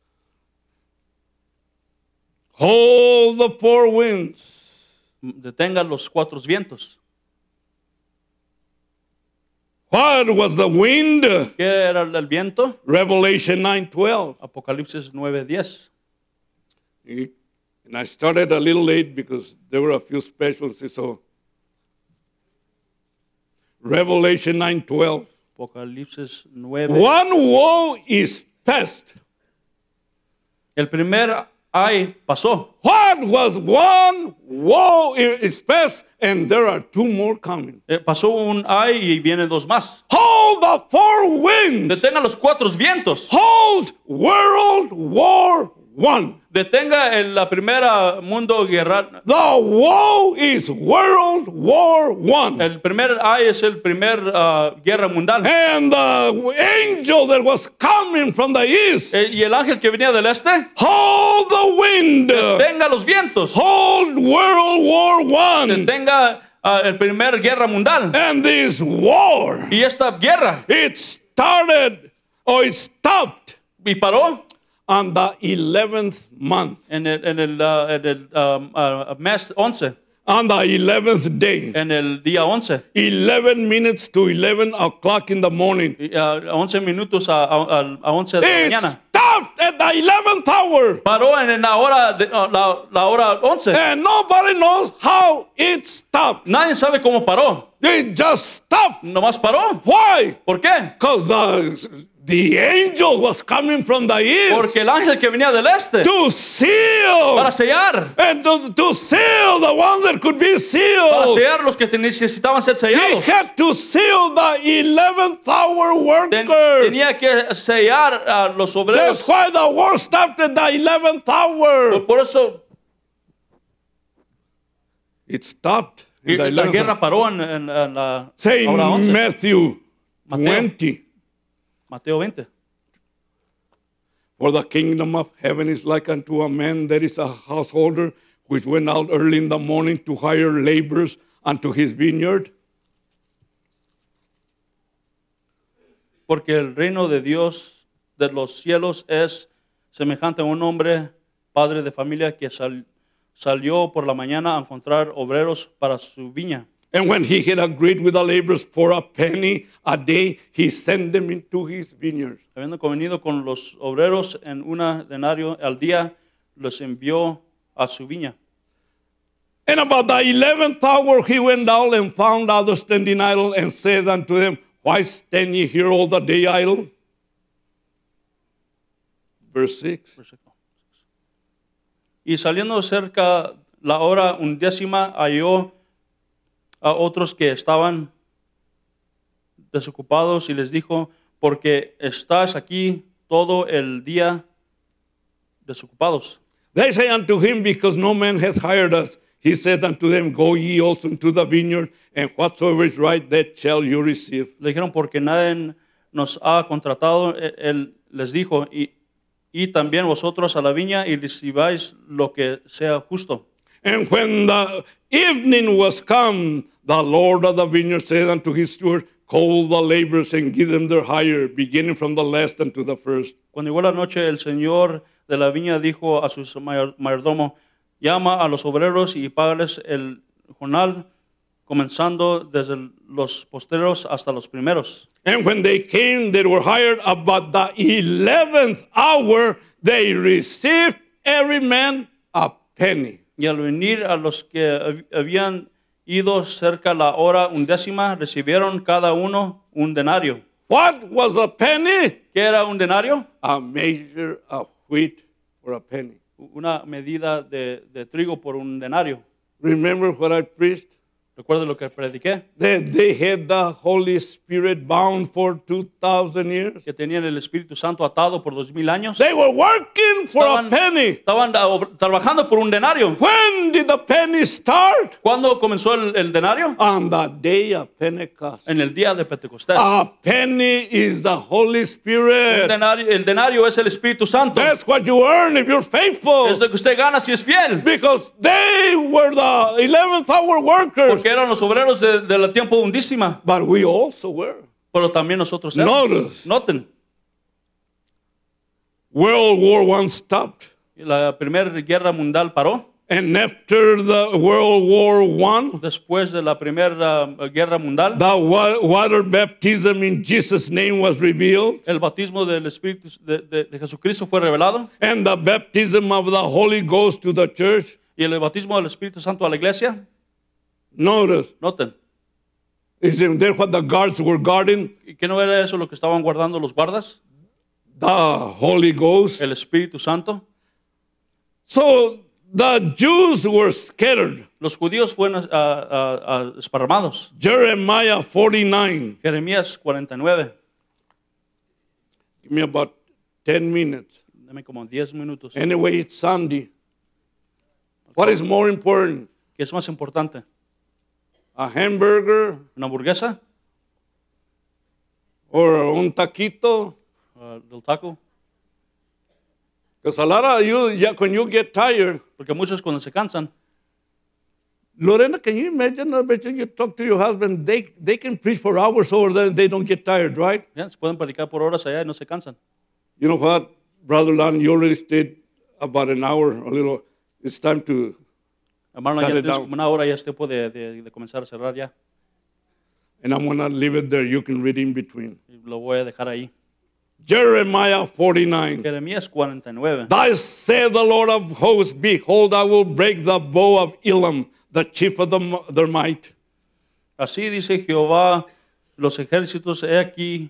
Hold the four winds. Detenga los cuatro vientos. What was the wind? ¿Qué era el viento? Revelation 9:12. Apocalipsis 9:10. And I started a little late because there were a few specials. So Revelation 9:12. Apocalipsis 9. One woe is past. El primer ay pasó. What was one woe is past, and there are two more coming. Pasó un ay y vienen dos más. Hold the four winds. Detenga los cuatro vientos. Hold World War One. Detenga la primera mundo guerra. The woe is World War I. El primer ay es el primer guerra mundial. And the angel that was coming from the east, Y el ángel que venía del este, hold the wind, detenga los vientos. hold World War I. Detenga el primer guerra mundial. And this war, Y esta guerra, it started or it stopped y paró on the 11th month, en el mes 11, on the 11th day, en el día 11. 11 minutes to 11 o'clock in the morning. 11 minutos a 11 de la It mañana. stopped at the 11th hour. Paró en la hora, la hora 11. And nobody knows how it stopped. Nadie sabe cómo paró. It just stopped. Nomás paró. Why? ¿Por qué? Because the angel was coming from the east Porque el ángel que venía del este to seal. para sellar, And to seal the ones that could be para sealed. sellar los que necesitaban ser He sellados. had to seal the 11th hour workers. Tenía que sellar a los obreros. That's why the war stopped at the 11th hour. Por eso It stopped. in the la 11th guerra hour. paró en la Say hora 11. Matthew Mateo. 20. Mateo 20. For the kingdom of heaven is like unto a man that is a householder, which went out early in the morning to hire laborers unto his vineyard. Porque el reino de Dios de los cielos es semejante a un hombre, padre de familia, que salió por la mañana a encontrar obreros para su viña. And when he had agreed with the laborers for a penny a day, he sent them into his vineyard. Habiendo convenido con los obreros en un denario al día, los envió a su viña. And about the 11th hour he went out and found others standing idle, and said unto them, Why stand ye here all the day idle? Verse 6. Y saliendo cerca la hora 11, halló a otros que estaban desocupados y les dijo, porque estáis aquí todo el día desocupados. They say unto him, Because no man hath hired us. He said unto them, Go ye also into the vineyard, and whatsoever is right, that shall you receive. Le dijeron, porque nadie nos ha contratado. Él les dijo, y también vosotros a la viña y recibáis lo que sea justo. And when the evening was come, the Lord of the vineyard said unto his steward, Call the laborers and give them their hire, beginning from the last unto the first. Cuando llegó la noche, el señor de la viña dijo a su mayordomo, llama a los obreros y págales el jornal, comenzando desde los postreros hasta los primeros. And when they came, they were hired about the 11th hour, they received every man a penny. Y al venir a los que habían ido cerca la hora 11, recibieron cada uno un denario. What was a penny? ¿Qué era un denario? A measure of wheat for a penny. Una medida de trigo por un denario. Remember what I preached? ¿Recuerda lo que prediqué? That they had the Holy Spirit bound for 2,000 years. Que tenían el Espíritu Santo atado por 2000 años. They were working for a penny. Estaban trabajando por un denario. When did the penny start? ¿Cuándo comenzó el denario? On the day of Pentecost. En el día de Pentecostés. A penny is the Holy Spirit. El denario es el Espíritu Santo. That's what you earn if you're faithful. Es lo que usted gana si es fiel. Because they were the 11th hour workers. Porque eran los obreros de la tiempo undísima. But we also were. Pero también nosotros éramos. Notice. Noten. World War I stopped. La primera guerra mundial paró. And after the World War I, después de la primera guerra mundial, the water baptism in Jesus' name was revealed. El bautismo del Espíritu de Jesucristo fue revelado. And the baptism of the Holy Ghost to the church. Y el bautismo del Espíritu Santo a la iglesia. Notice. Noten. Isn't that what the guards were guarding? ¿Qué no era eso lo que estaban guardando los guardas? The Holy Ghost. El Espíritu Santo. So the Jews were scattered. Los judíos fueron esparramados. Jeremiah 49. Jeremías 49. Give me about 10 minutes. Dame como 10 minutos. Anyway, it's Sunday. What is more important? ¿Qué es más importante? A hamburger ¿Una hamburguesa? or un taquito? ¿Del taco? Because a lot of you, when you get tired, Porque muchos cuando se cansan, Lorena, can you imagine? I bet you talk to your husband, they can preach for hours over there and they don't get tired, right? ya, se pueden predicar por horas allá y no se cansan. You know what, Brother Lon, you already stayed about an hour, a little. It's time to, Hermano, Shut ya it tienes down. como una hora, ya es tiempo de comenzar a cerrar ya. and I'm going to leave it there. You can read in between. Y lo voy a dejar ahí. Jeremiah 49. Jeremías 49. Thus saith the Lord of hosts, behold, I will break the bow of Elam, the chief of their might. Así dice Jehová, los ejércitos, he aquí,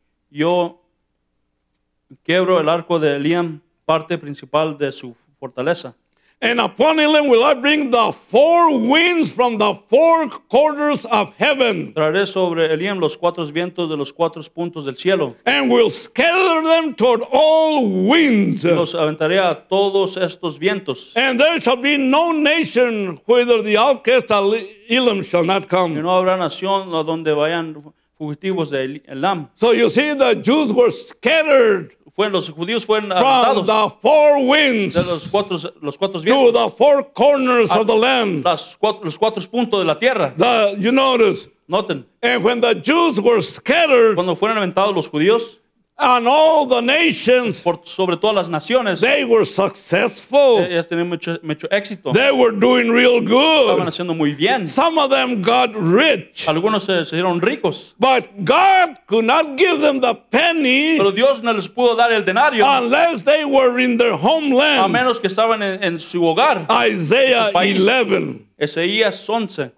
yo quiebro el arco de Eliam, parte principal de su fortaleza. And upon Elam will I bring the four winds from the four quarters of heaven, Traeré sobre Eliam los cuatro vientos de los cuatro puntos del cielo. and will scatter them toward all winds. Y los aventaré a todos estos vientos. And there shall be no nation whither the outcast of Elam shall not Y come. no habrá nación a donde vayan fugitivos de Elam. So you see, the Jews were scattered Los judíos fueron from aventados the four winds de to los cuatro vientos. the four corners of the land. Los cuatro puntos de la tierra. You notice, Noten, and when the Jews were scattered cuando fueron aventados los judíos on all the nations, sobre todas las naciones, they were successful. ellas tenían mucho éxito. They were doing real Estaban good. haciendo muy bien. Some of them got rich, Algunos se hicieron ricos, but God could not give them the penny pero Dios no les pudo dar el denario unless they were in their a homeland. menos que estaban en su hogar. Isaiah Su país. 11, Ezeías 11,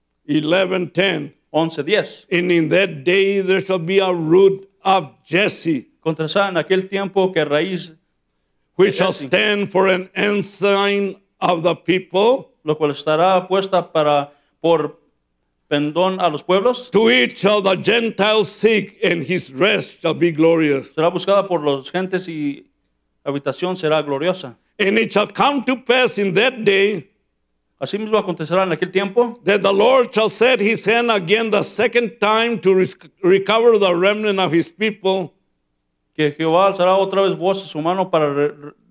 11:10. 11:10. And in that day there shall be a root of Jesse, Contestará en aquel tiempo que raíz, which shall Jesse. stand for an ensign of the people. lo cual estará puesta por pendón a los pueblos, To it shall the Gentiles seek, and his rest shall be glorious. será buscada por los gentes y habitación será gloriosa. And it shall come to pass in that day Asimismo acontecerá en aquel tiempo that the Lord shall set his hand again the second time to recover the remnant of his people, que Jehová alzará otra vez voz a su mano para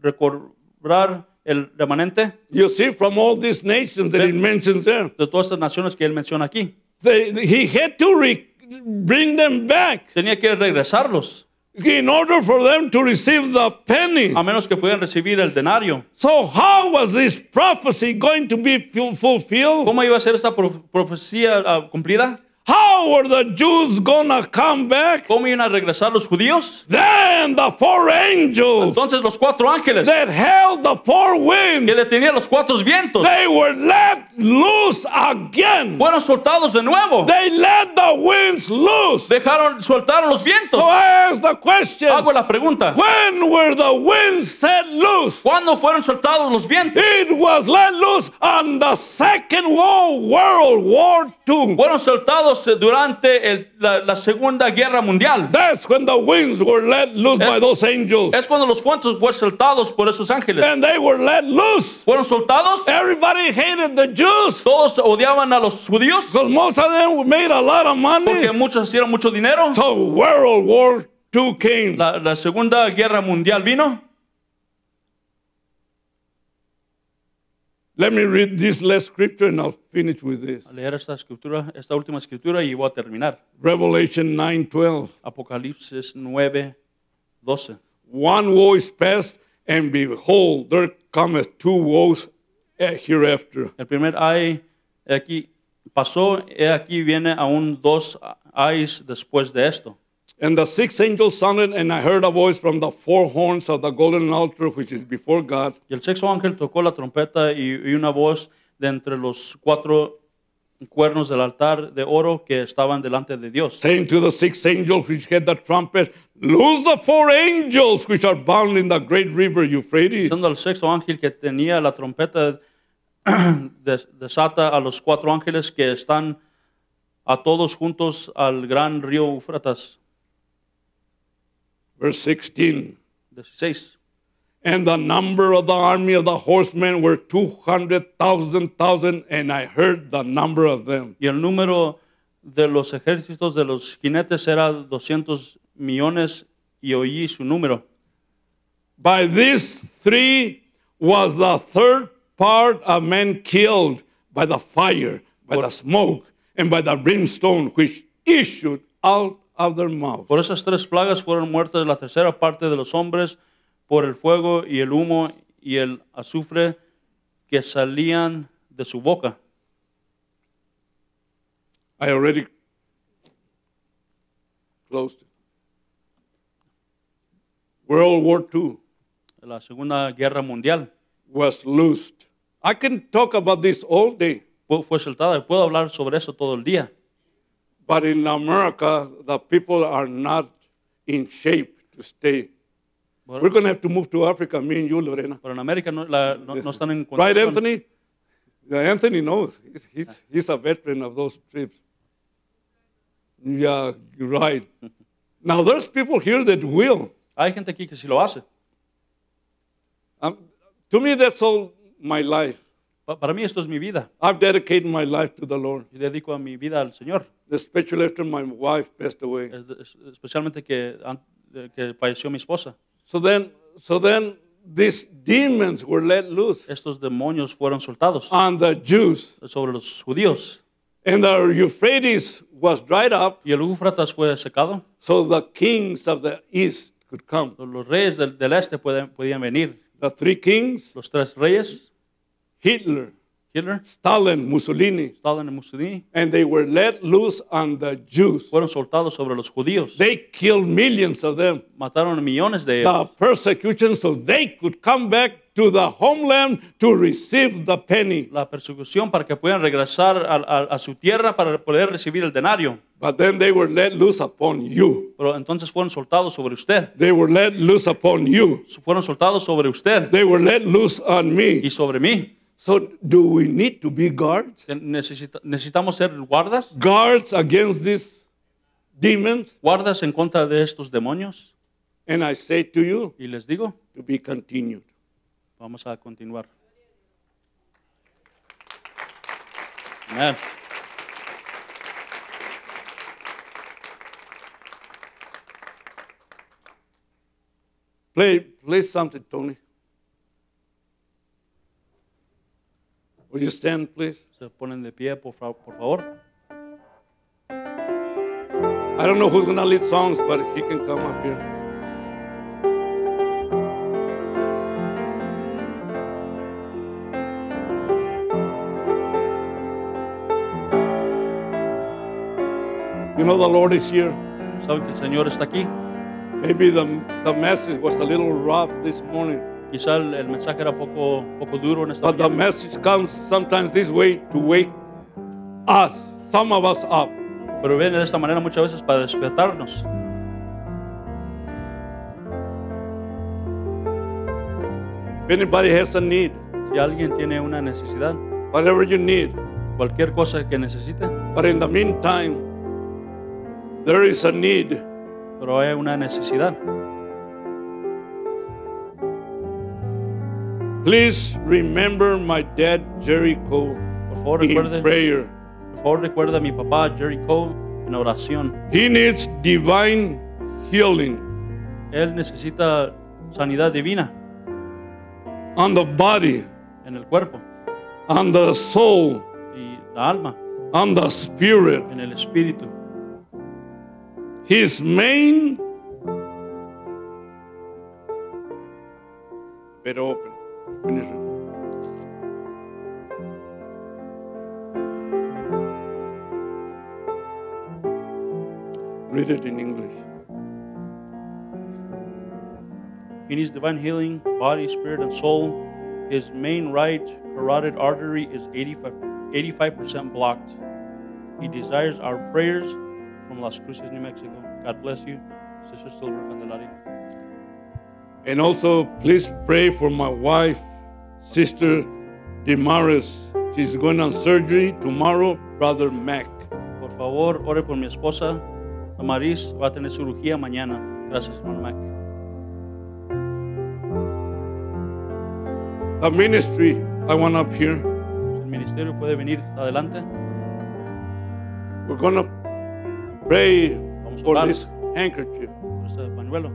recobrar el remanente you see, from all these nations that it mentions there. de todas estas naciones que él menciona aquí. He had to bring them back Tenía que regresarlos in order for them to receive the penny. a menos que pudieran recibir el denario. So how was this prophecy going to be fulfilled? ¿Cómo iba a ser esta profecía cumplida? How were the Jews gonna come back? ¿Cómo iban a regresar los judíos? Then the four angels Entonces los cuatro ángeles that held the four winds, que detenían los cuatro vientos they were let loose again. fueron soltados de nuevo. They let the winds loose. Soltaron los vientos. So I ask the question, Hago la pregunta. when were the winds set loose? ¿Cuándo fueron soltados los vientos? It was let loose on the Second World War II. Fueron soltados durante la Segunda Guerra Mundial. That's when the winds were let loose by those angels. Es cuando los vientos fueron soltados por esos ángeles. And they were let loose. Fueron soltados. Everybody hated the Jews Todos odiaban a los judíos because most of them made a lot of money. porque muchos hicieron mucho dinero. So World War II came. La Segunda Guerra Mundial vino. Let me read this last scripture and I'll finish with this. A leer esta última escritura y voy a terminar. Revelation 9:12. Apocalipsis 9:12. One woe is past, and behold, there cometh two woes hereafter. El primer ay aquí pasó, aquí viene aún dos ayes después de esto. And the sixth angel sounded, and I heard a voice from the four horns of the golden altar which is before God, Y el sexto ángel tocó la trompeta y una voz de entre los cuatro cuernos del altar de oro que estaban delante de Dios, saying to the sixth angel which had the trumpet, loose the four angels which are bound in the great river Euphrates. diciendo al sexto ángel que tenía la trompeta, desata a los cuatro ángeles que están a todos juntos al gran río Eufrates. Verse 16. 16. And the number of the army of the horsemen were 200,000, and I heard the number of them. Y el número de los ejércitos de los jinetes era 200 millones y oí su número. By these three was the third part of men killed by the fire, by the smoke, and by the brimstone which issued out of their mouth. Por esas tres plagas fueron muertas la tercera parte de los hombres por el fuego y el humo y el azufre que salían de su boca. I already closed it. World War II La Segunda Guerra Mundial was loosed. I can talk about this all day, fue soltada y puedo hablar sobre eso todo el día. but in America, the people are not in shape to stay. We're going to have to move to Africa, me and you, Lorena. Pero en América no están en Right, condición. Anthony? Yeah, Anthony knows. He's a veteran of those trips. Yeah, you're right. Now, there's people here that will. Hay gente aquí que sí lo hace. To me, that's all my life. Para mí esto es mi vida. I've dedicated my life to the Lord, Y dedico a mi vida al Señor. especially after my wife passed away. Especialmente que falleció mi esposa. So then these demons were let loose Estos demonios fueron soltados on the Jews. sobre los judíos. And the Euphrates was dried up Y el Éufrates fue secado. so the kings of the east could come. Los reyes del este podían venir. The three kings, Los tres reyes, Hitler, Hitler, Stalin, Mussolini, Stalin y Mussolini, and they were let loose on the Jews. fueron soltados sobre los judíos. They killed millions of them. Mataron a millones de ellos. The persecution so they could come back to the homeland to receive the penny. La persecución para que puedan regresar a su tierra para poder recibir el denario. But then they were let loose upon you. Pero entonces fueron soltados sobre usted. They were let loose upon you. Fueron soltados sobre usted They were let loose on me. y sobre mí. So do we need to be guards? Necesitamos ser guardas. Guards against these demons? Guardas en contra de estos demonios. And I say to you, Y les digo, to be continued. vamos a continuar. Amén. Play something, Tony. Will you stand, please? Se ponen de pie, por favor. I don't know who's going to lead songs, but he can come up here. You know the Lord is here. Saben que el Señor está aquí. Maybe the message was a little rough this morning, Quizá el mensaje era poco duro en esta but the mañana. message comes sometimes this way to wake us, some of us up. Pero viene de esta manera muchas veces para despertarnos. If anybody has a need, Si alguien tiene una necesidad, whatever you need, cualquier cosa que necesite, but in the meantime, there is a need. pero hay una necesidad. Please remember my dad, Jerry Cole, Por favor, in recuerde, prayer. por favor, recuerde a mi papá Jerry Cole en oración. He needs divine healing Él necesita sanidad divina on the body, en el cuerpo on the soul, y la alma, on the spirit. en el espíritu. His main. Better open. Finish it. Read it in English. He needs divine healing, body, spirit, and soul. His main right carotid artery is 85% blocked. He desires our prayers from Las Cruces, New Mexico. God bless you, Sister Silver Candelaria. And also, please pray for my wife, Sister Damaris. She's going on surgery tomorrow, Brother Mac. Por favor, ore por mi esposa, Damaris. Va a tener cirugía mañana. Gracias, hermano Mac. The ministry, I want up here. El ministerio puede venir adelante. We're going to pray Vamos a for orar this handkerchief. por ese pañuelo.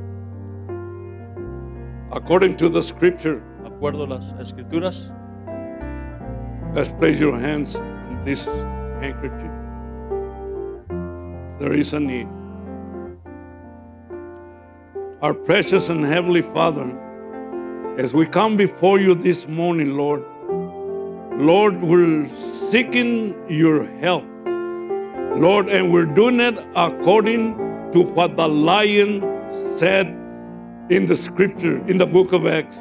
According to the scripture, De acuerdo a las escrituras, let's place your hands on this handkerchief. There is a need. Our precious and heavenly Father, as we come before you this morning, Lord, we're seeking your help. Lord, and we're doing it according to what the lion said in the scripture, in the book of Acts.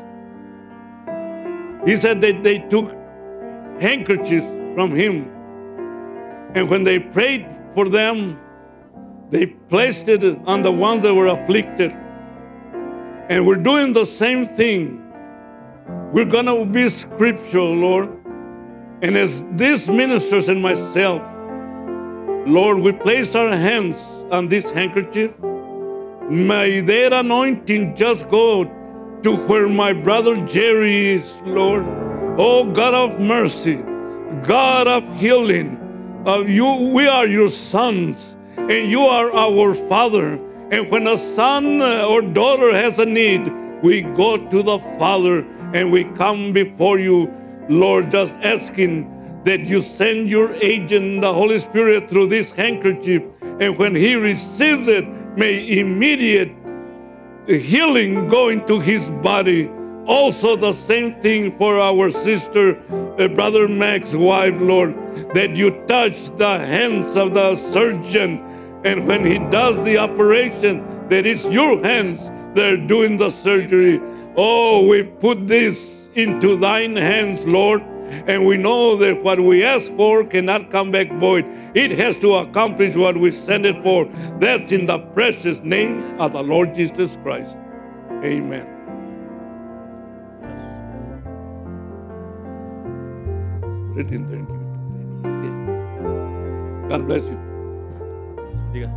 He said that they took handkerchiefs from him, and when they prayed for them, they placed it on the ones that were afflicted. And we're doing the same thing. We're going to be scriptural, Lord. And as these ministers and myself, Lord, we place our hands on this handkerchief. May their anointing just go to where my brother Jerry is, Lord. Oh, God of mercy, God of healing, we are your sons, and you are our Father. And when a son or daughter has a need, we go to the Father and we come before you, Lord, just asking that you send your agent, the Holy Spirit, through this handkerchief. And when he receives it, may immediate healing go into his body. Also the same thing for our sister, Brother Mac's wife, Lord, that you touch the hands of the surgeon. And when he does the operation, that it's your hands that are doing the surgery. Oh, we put this into thine hands, Lord. And we know that what we ask for cannot come back void. It has to accomplish what we send it for. That's in the precious name of the Lord Jesus Christ. Amen. Put it in there and give it to me. God bless you. diga.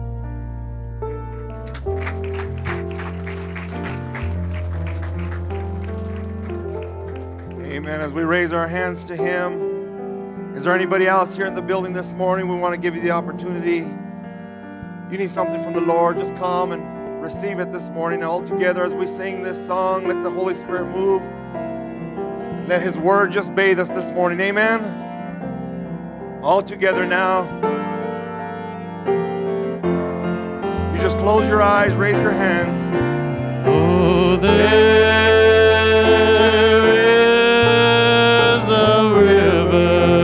Amen. As we raise our hands to Him, is there anybody else here in the building this morning? We want to give you the opportunity. You need something from the Lord, just come and receive it this morning. All together as we sing this song, let the Holy Spirit move. Let His Word just bathe us this morning. Amen. All together now. You just close your eyes, raise your hands. Oh, there is a river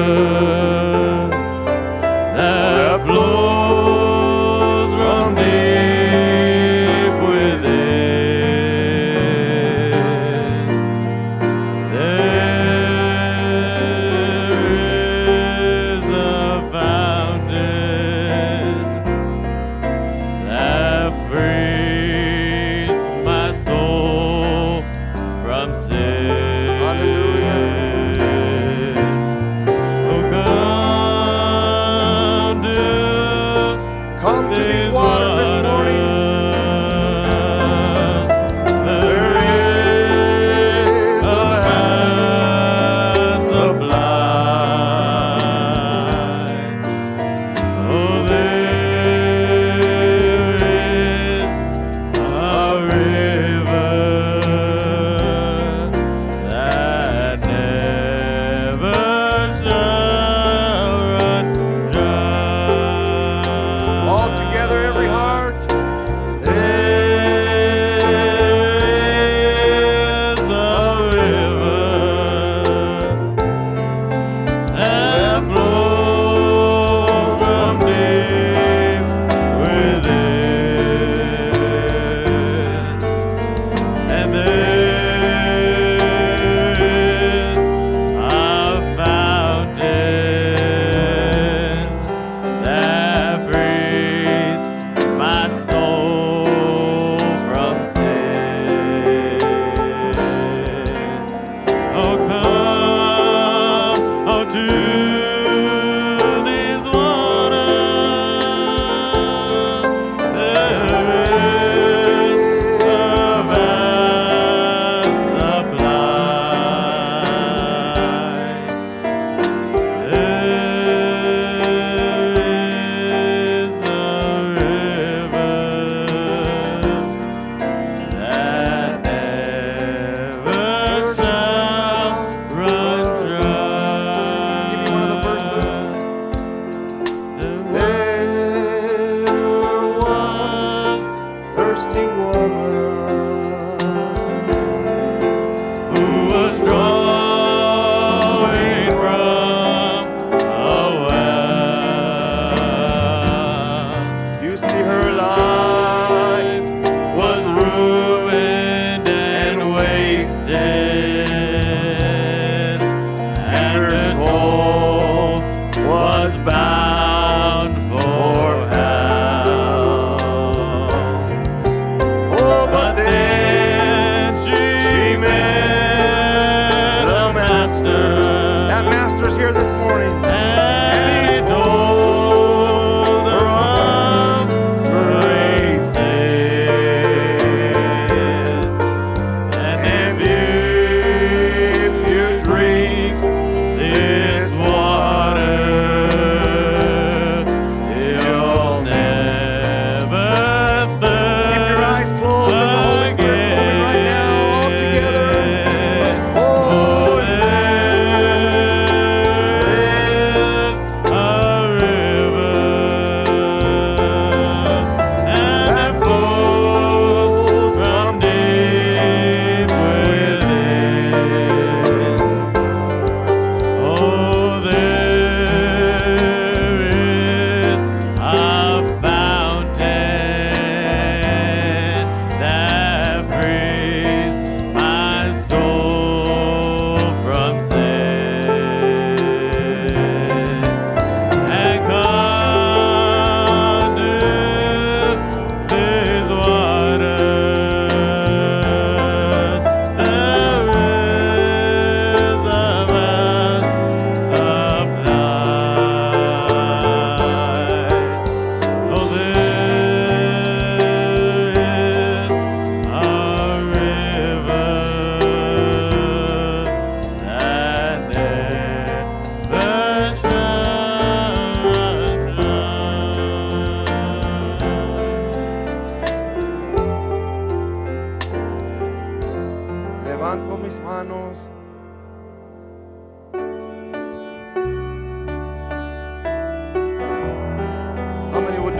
that flows from deep within. There is a fountain that frees my soul.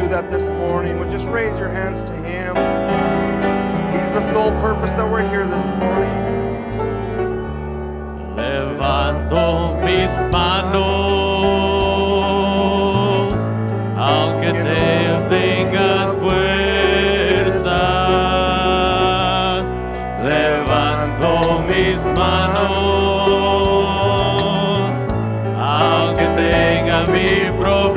do that this morning, would just raise your hands to Him. He's the sole purpose that we're here this morning. Levanto mis manos, aunque te tengas fuerzas. Levanto mis manos, aunque tenga mil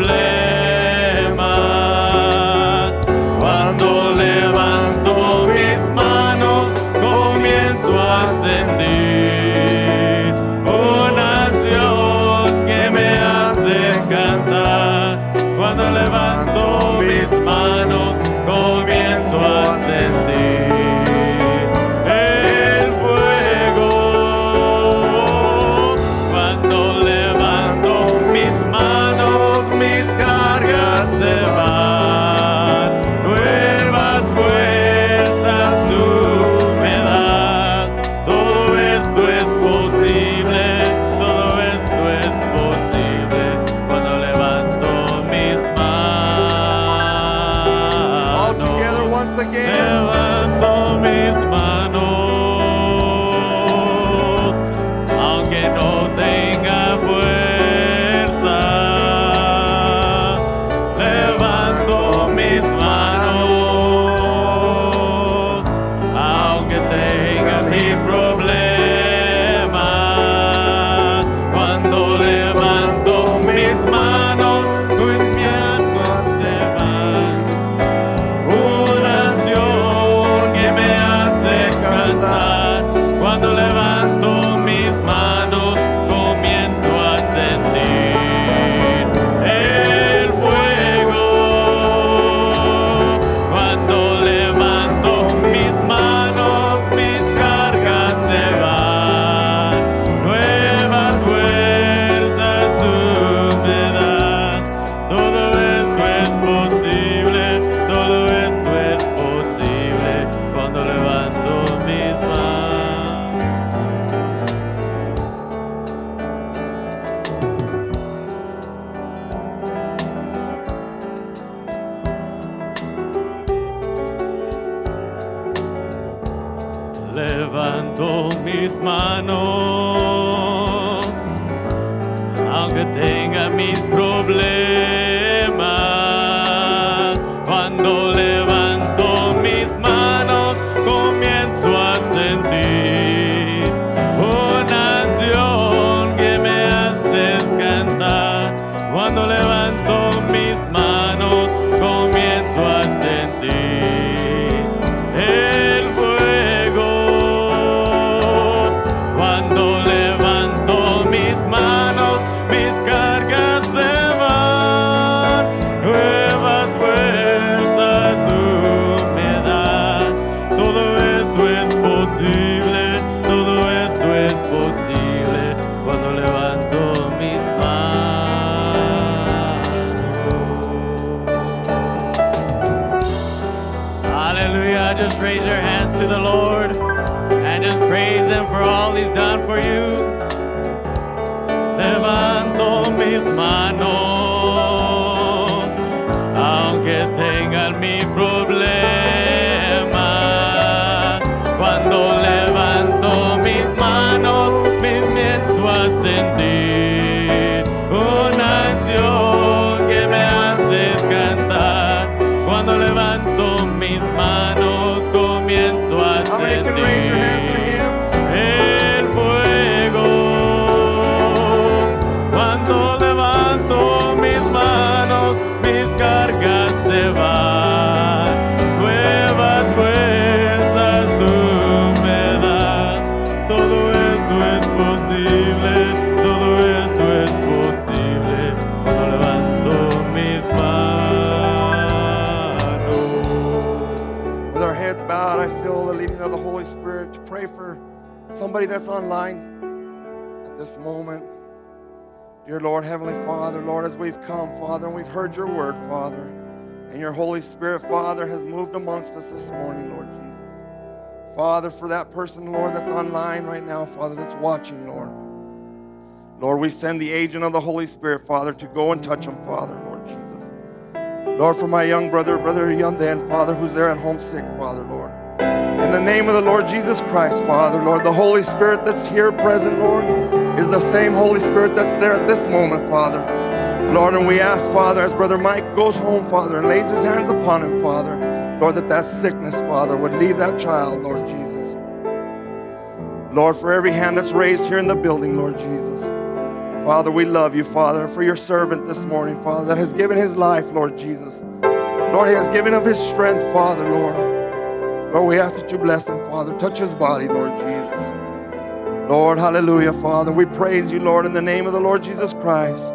problemas. Cuando levanto mis manos, comienzo a sentir una acción que me hace cantar. Cuando levanto mis manos, comienzo a sentir el fuego. Cuando levanto mis manos, mis cargas se van. Nuevas fuerzas tú me das. Todo esto es posible, todo esto es posible. Cuando levanto mis All manos. together once again. Levanto mis manos, aunque no tenga fuerza. Levanto mis manos, aunque tenga mil problemas. Cuando levanto mis manos, comienzo a celebrar una acción que me hace cantar. Cuando levanto mis manos, comienzo a sentir el fuego. Cuando levanto mis manos, mis cargas se van. Nuevas fuerzas tú me das. Todo esto es posible, todo esto es posible. Cuando levanto mis manos. Levanto mis manos, aunque tenga mis problemas. Cuando levanto mis manos, comienzo a sentir una acción que me haces cantar. Cuando levanto mis manos, comienzo a sentir el fuego. Cuando levanto mis manos, mis cargas se van. Nuevas fuerzas tú me das. Todo esto es posible, todo esto es posible. Cuando levanto mis manos. Hallelujah. Just raise your hands to the Lord and just praise Him for all He's done for you. Levanto mis manos, aunque tengan mi problema. Cuando levanto mis manos, me comienzo a sentir una acción que me haces cantar. Cuando levanto mis manos, comienzo a How many can raise your hands to sentir Him? el fuego. Cuando levanto mis manos, mis cargas se van. Nuevas fuerzas tú me das. Todo esto es posible, todo esto es posible. Cuando levanto mis manos. With our heads bowed, I feel the leading of the Holy Spirit to pray for somebody that's online at this moment. Dear Lord, Heavenly Father, Lord, as we've come, Father, and we've heard your word, Father, and your Holy Spirit, Father, has moved amongst us this morning, Lord Jesus. Father, for that person, Lord, that's online right now, Father, that's watching, Lord. Lord, we send the agent of the Holy Spirit, Father, to go and touch them, Father, Lord Jesus. Lord, for my young brother, Brother Yanden, Father, who's there at home sick, Father, Lord. In the name of the Lord Jesus Christ, Father, Lord, the Holy Spirit that's here present, Lord, is the same Holy Spirit that's there at this moment, Father. Lord, and we ask, Father, as Brother Mike goes home, Father, and lays his hands upon him, Father, Lord, that sickness, Father, would leave that child, Lord Jesus. Lord, for every hand that's raised here in the building, Lord Jesus. Father, we love you, Father, and for your servant this morning, Father, that has given his life, Lord Jesus. Lord, he has given of his strength, Father, Lord. Lord, we ask that you bless him, Father. Touch his body, Lord Jesus. Lord, hallelujah, Father. We praise you, Lord, in the name of the Lord Jesus Christ.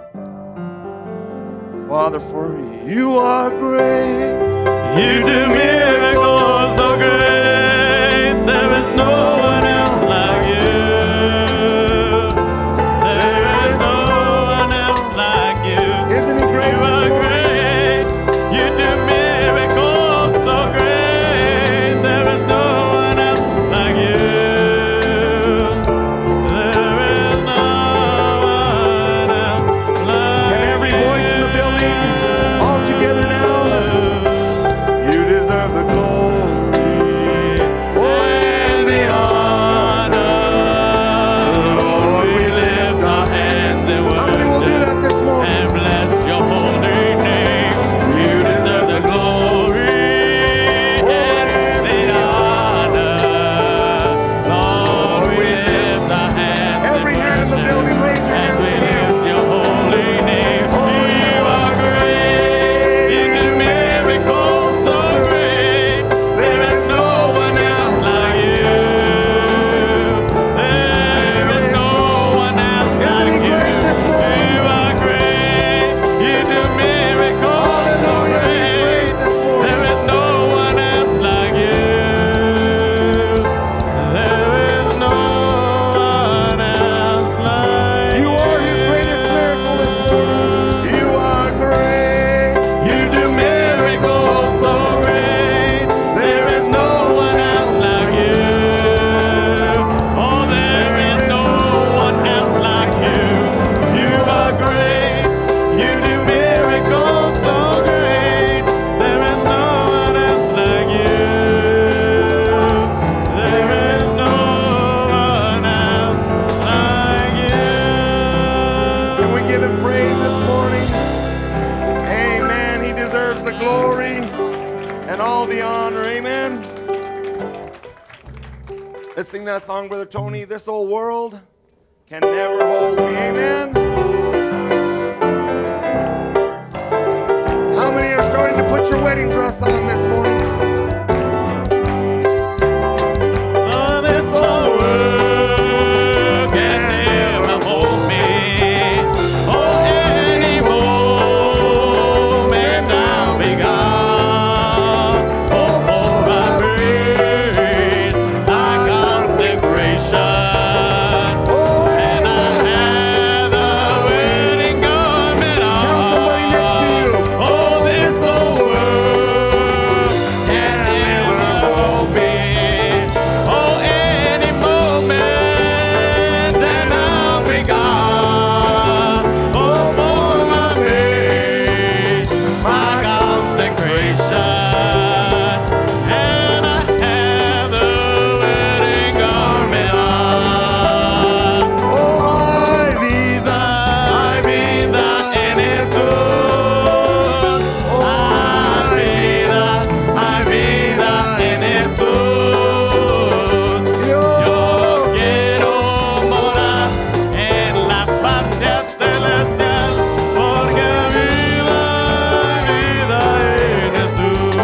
Father, for you are great. You do miracles so great. There is no one else like you. There is no one else like you. Isn't he great? You are great. You do miracles so great. There is no one else like you. There is no one else like you. Can every voice in the building all together now? You deserve the glory and the honor. Lord, we lift our hands and How many will do that this morning? and bless your holy name. You deserve the glory and the honor. Lord, we lift our hands Every hand in the building, raise your as hands we to him. lift your holy name. You are great. You do miracles so great. There is no one else like you. There is no one else like you. You are great. You do miracles so great. There is no one else like you. There is no one else like You are his greatest miracle this morning. You are great. You do miracles so great. There is no one else like you. Oh, there is no one else like you. You are great. You do miracles so great. There is no one else like you. There is no one else like you. Can we give him praise this morning? Amen. He deserves the glory and all the honor. Amen. Let's sing that song, Brother Tony. This old world can never hold me. Amen. How many are starting to put your wedding dress on this morning? Oh, this old world can never hold me. Oh, any moment I'll be gone. Oh, for I breathe my consecration, and I have the wedding garment on. Tell somebody next to you. Oh, this old world can never hold me. Oh, any moment and I'll be gone. Oh, for my faith, my consecration, and I have the wedding garment on. Oh, Vida en Jesús. Hay vida en Jesús. Yo quiero morar en la patria celestial, porque vida en Jesús.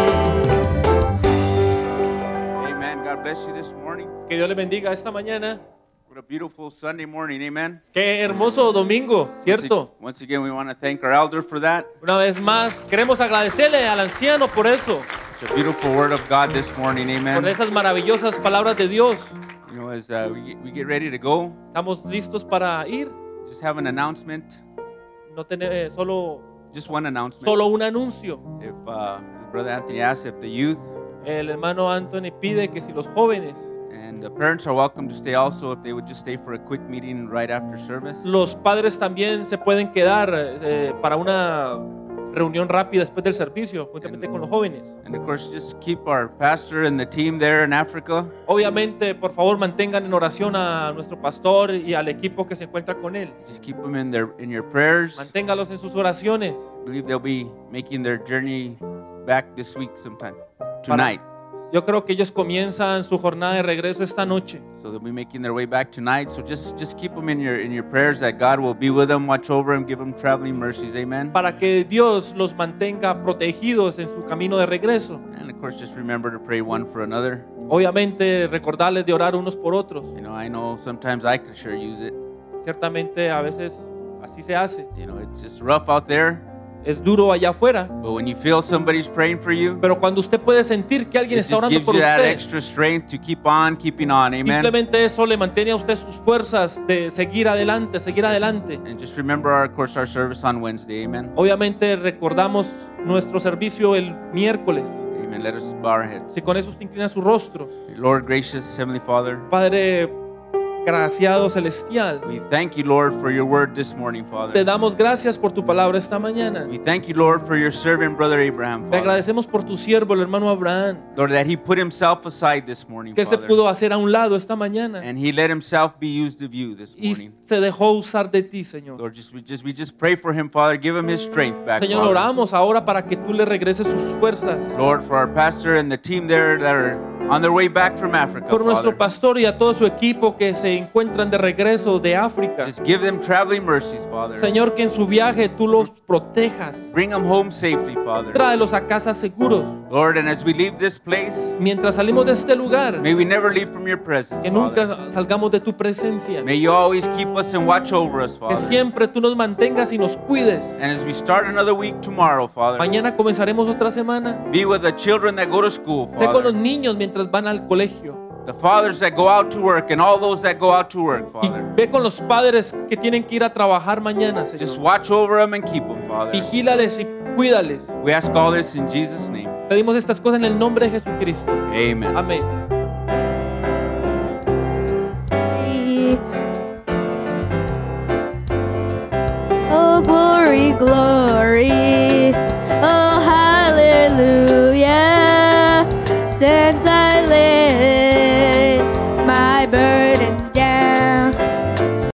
Amen. God bless you this morning. Que Dios le bendiga esta mañana. What a beautiful Sunday morning. Amen. Qué hermoso domingo, ¿cierto? Once again, we want to thank our elder for that. Una vez más, queremos agradecerle al anciano por eso, It's a beautiful word of God this morning. por Amen. esas maravillosas palabras de Dios. You know, as we get ready to go, Estamos listos para ir. just have an announcement. No tener solo Just one announcement. un anuncio. If Brother Anthony asks if the youth El hermano Anthony pide que si los jóvenes, and the parents are welcome to stay also, if they would just stay for a quick meeting right after service. los padres también se pueden quedar para una reunión rápida después del servicio, juntamente con los jóvenes. And of course, just keep our pastor and the team there in Africa. Obviamente, por favor, mantengan en oración a nuestro pastor y al equipo que se encuentra con él. Just keep them in your prayers. Manténgalos en sus oraciones. I believe they'll be making their journey back this week sometime, tonight. Yo creo que ellos comienzan su jornada de regreso esta noche. So they'll be making their way back tonight. So just keep them in your prayers that God will be with them, watch over them, give them traveling mercies. Amen. Para que Dios los mantenga protegidos en su camino de regreso. And of course, just remember to pray one for another. Obviamente, recordarles de orar unos por otros. I know sometimes I could sure use it. Ciertamente, a veces así se hace. It's just rough out there. Es duro allá afuera. But when you feel somebody's praying for you, pero cuando usted puede sentir que alguien it está just orando gives por you that usted, extra strength to keep on keeping on. Amen. simplemente eso le mantiene a usted sus fuerzas de seguir adelante, seguir adelante. And just remember, of course, our service on Wednesday. Amen. Obviamente recordamos nuestro servicio el miércoles. Amen. Let us bow our heads. Si con eso usted inclina su rostro. Lord, gracious Heavenly Father, Padre graciado celestial, we thank you, Lord, for your word this morning, te Father. damos gracias por tu palabra esta mañana. We thank you, Lord, for your servant, Brother Abraham, Te Father. agradecemos por tu siervo, el hermano Abraham, Lord, that he put himself aside this morning, que él se Father. pudo hacer a un lado esta mañana And he let himself be used of you this y morning. se dejó usar de ti, Señor. Lord, we just pray for him, Father. Give him his strength back, Señor, Father. oramos ahora para que tú le regreses sus fuerzas. Lord, for our pastor and the team there that are on their way back from Africa, Por nuestro Father. pastor y a todo su equipo que se encuentran de regreso de África. Just give them traveling mercies, Father. Señor, que en su viaje tú los protejas. Bring them home safely, Father. Tráelos a casa seguros. Lord, and as we leave this place, Mientras salimos de este lugar, may we never leave from your presence, que Father. nunca salgamos de tu presencia. May you always keep us and watch over us, Que Father. siempre tú nos mantengas y nos cuides. And as we start another week tomorrow, Father, Mañana comenzaremos otra semana. be with the children that go to school, Sé con los Father. niños mientras van al colegio. The fathers that go out to work and all those that go out to work, Y Father. ve con los padres que tienen que ir a trabajar mañana, Just Señor. watch over them and keep them, Father. Vigílales y cuídales. We ask all this in Jesus' name. Pedimos estas cosas en el nombre de Jesucristo. Amen. Amén. Oh, glory, glory.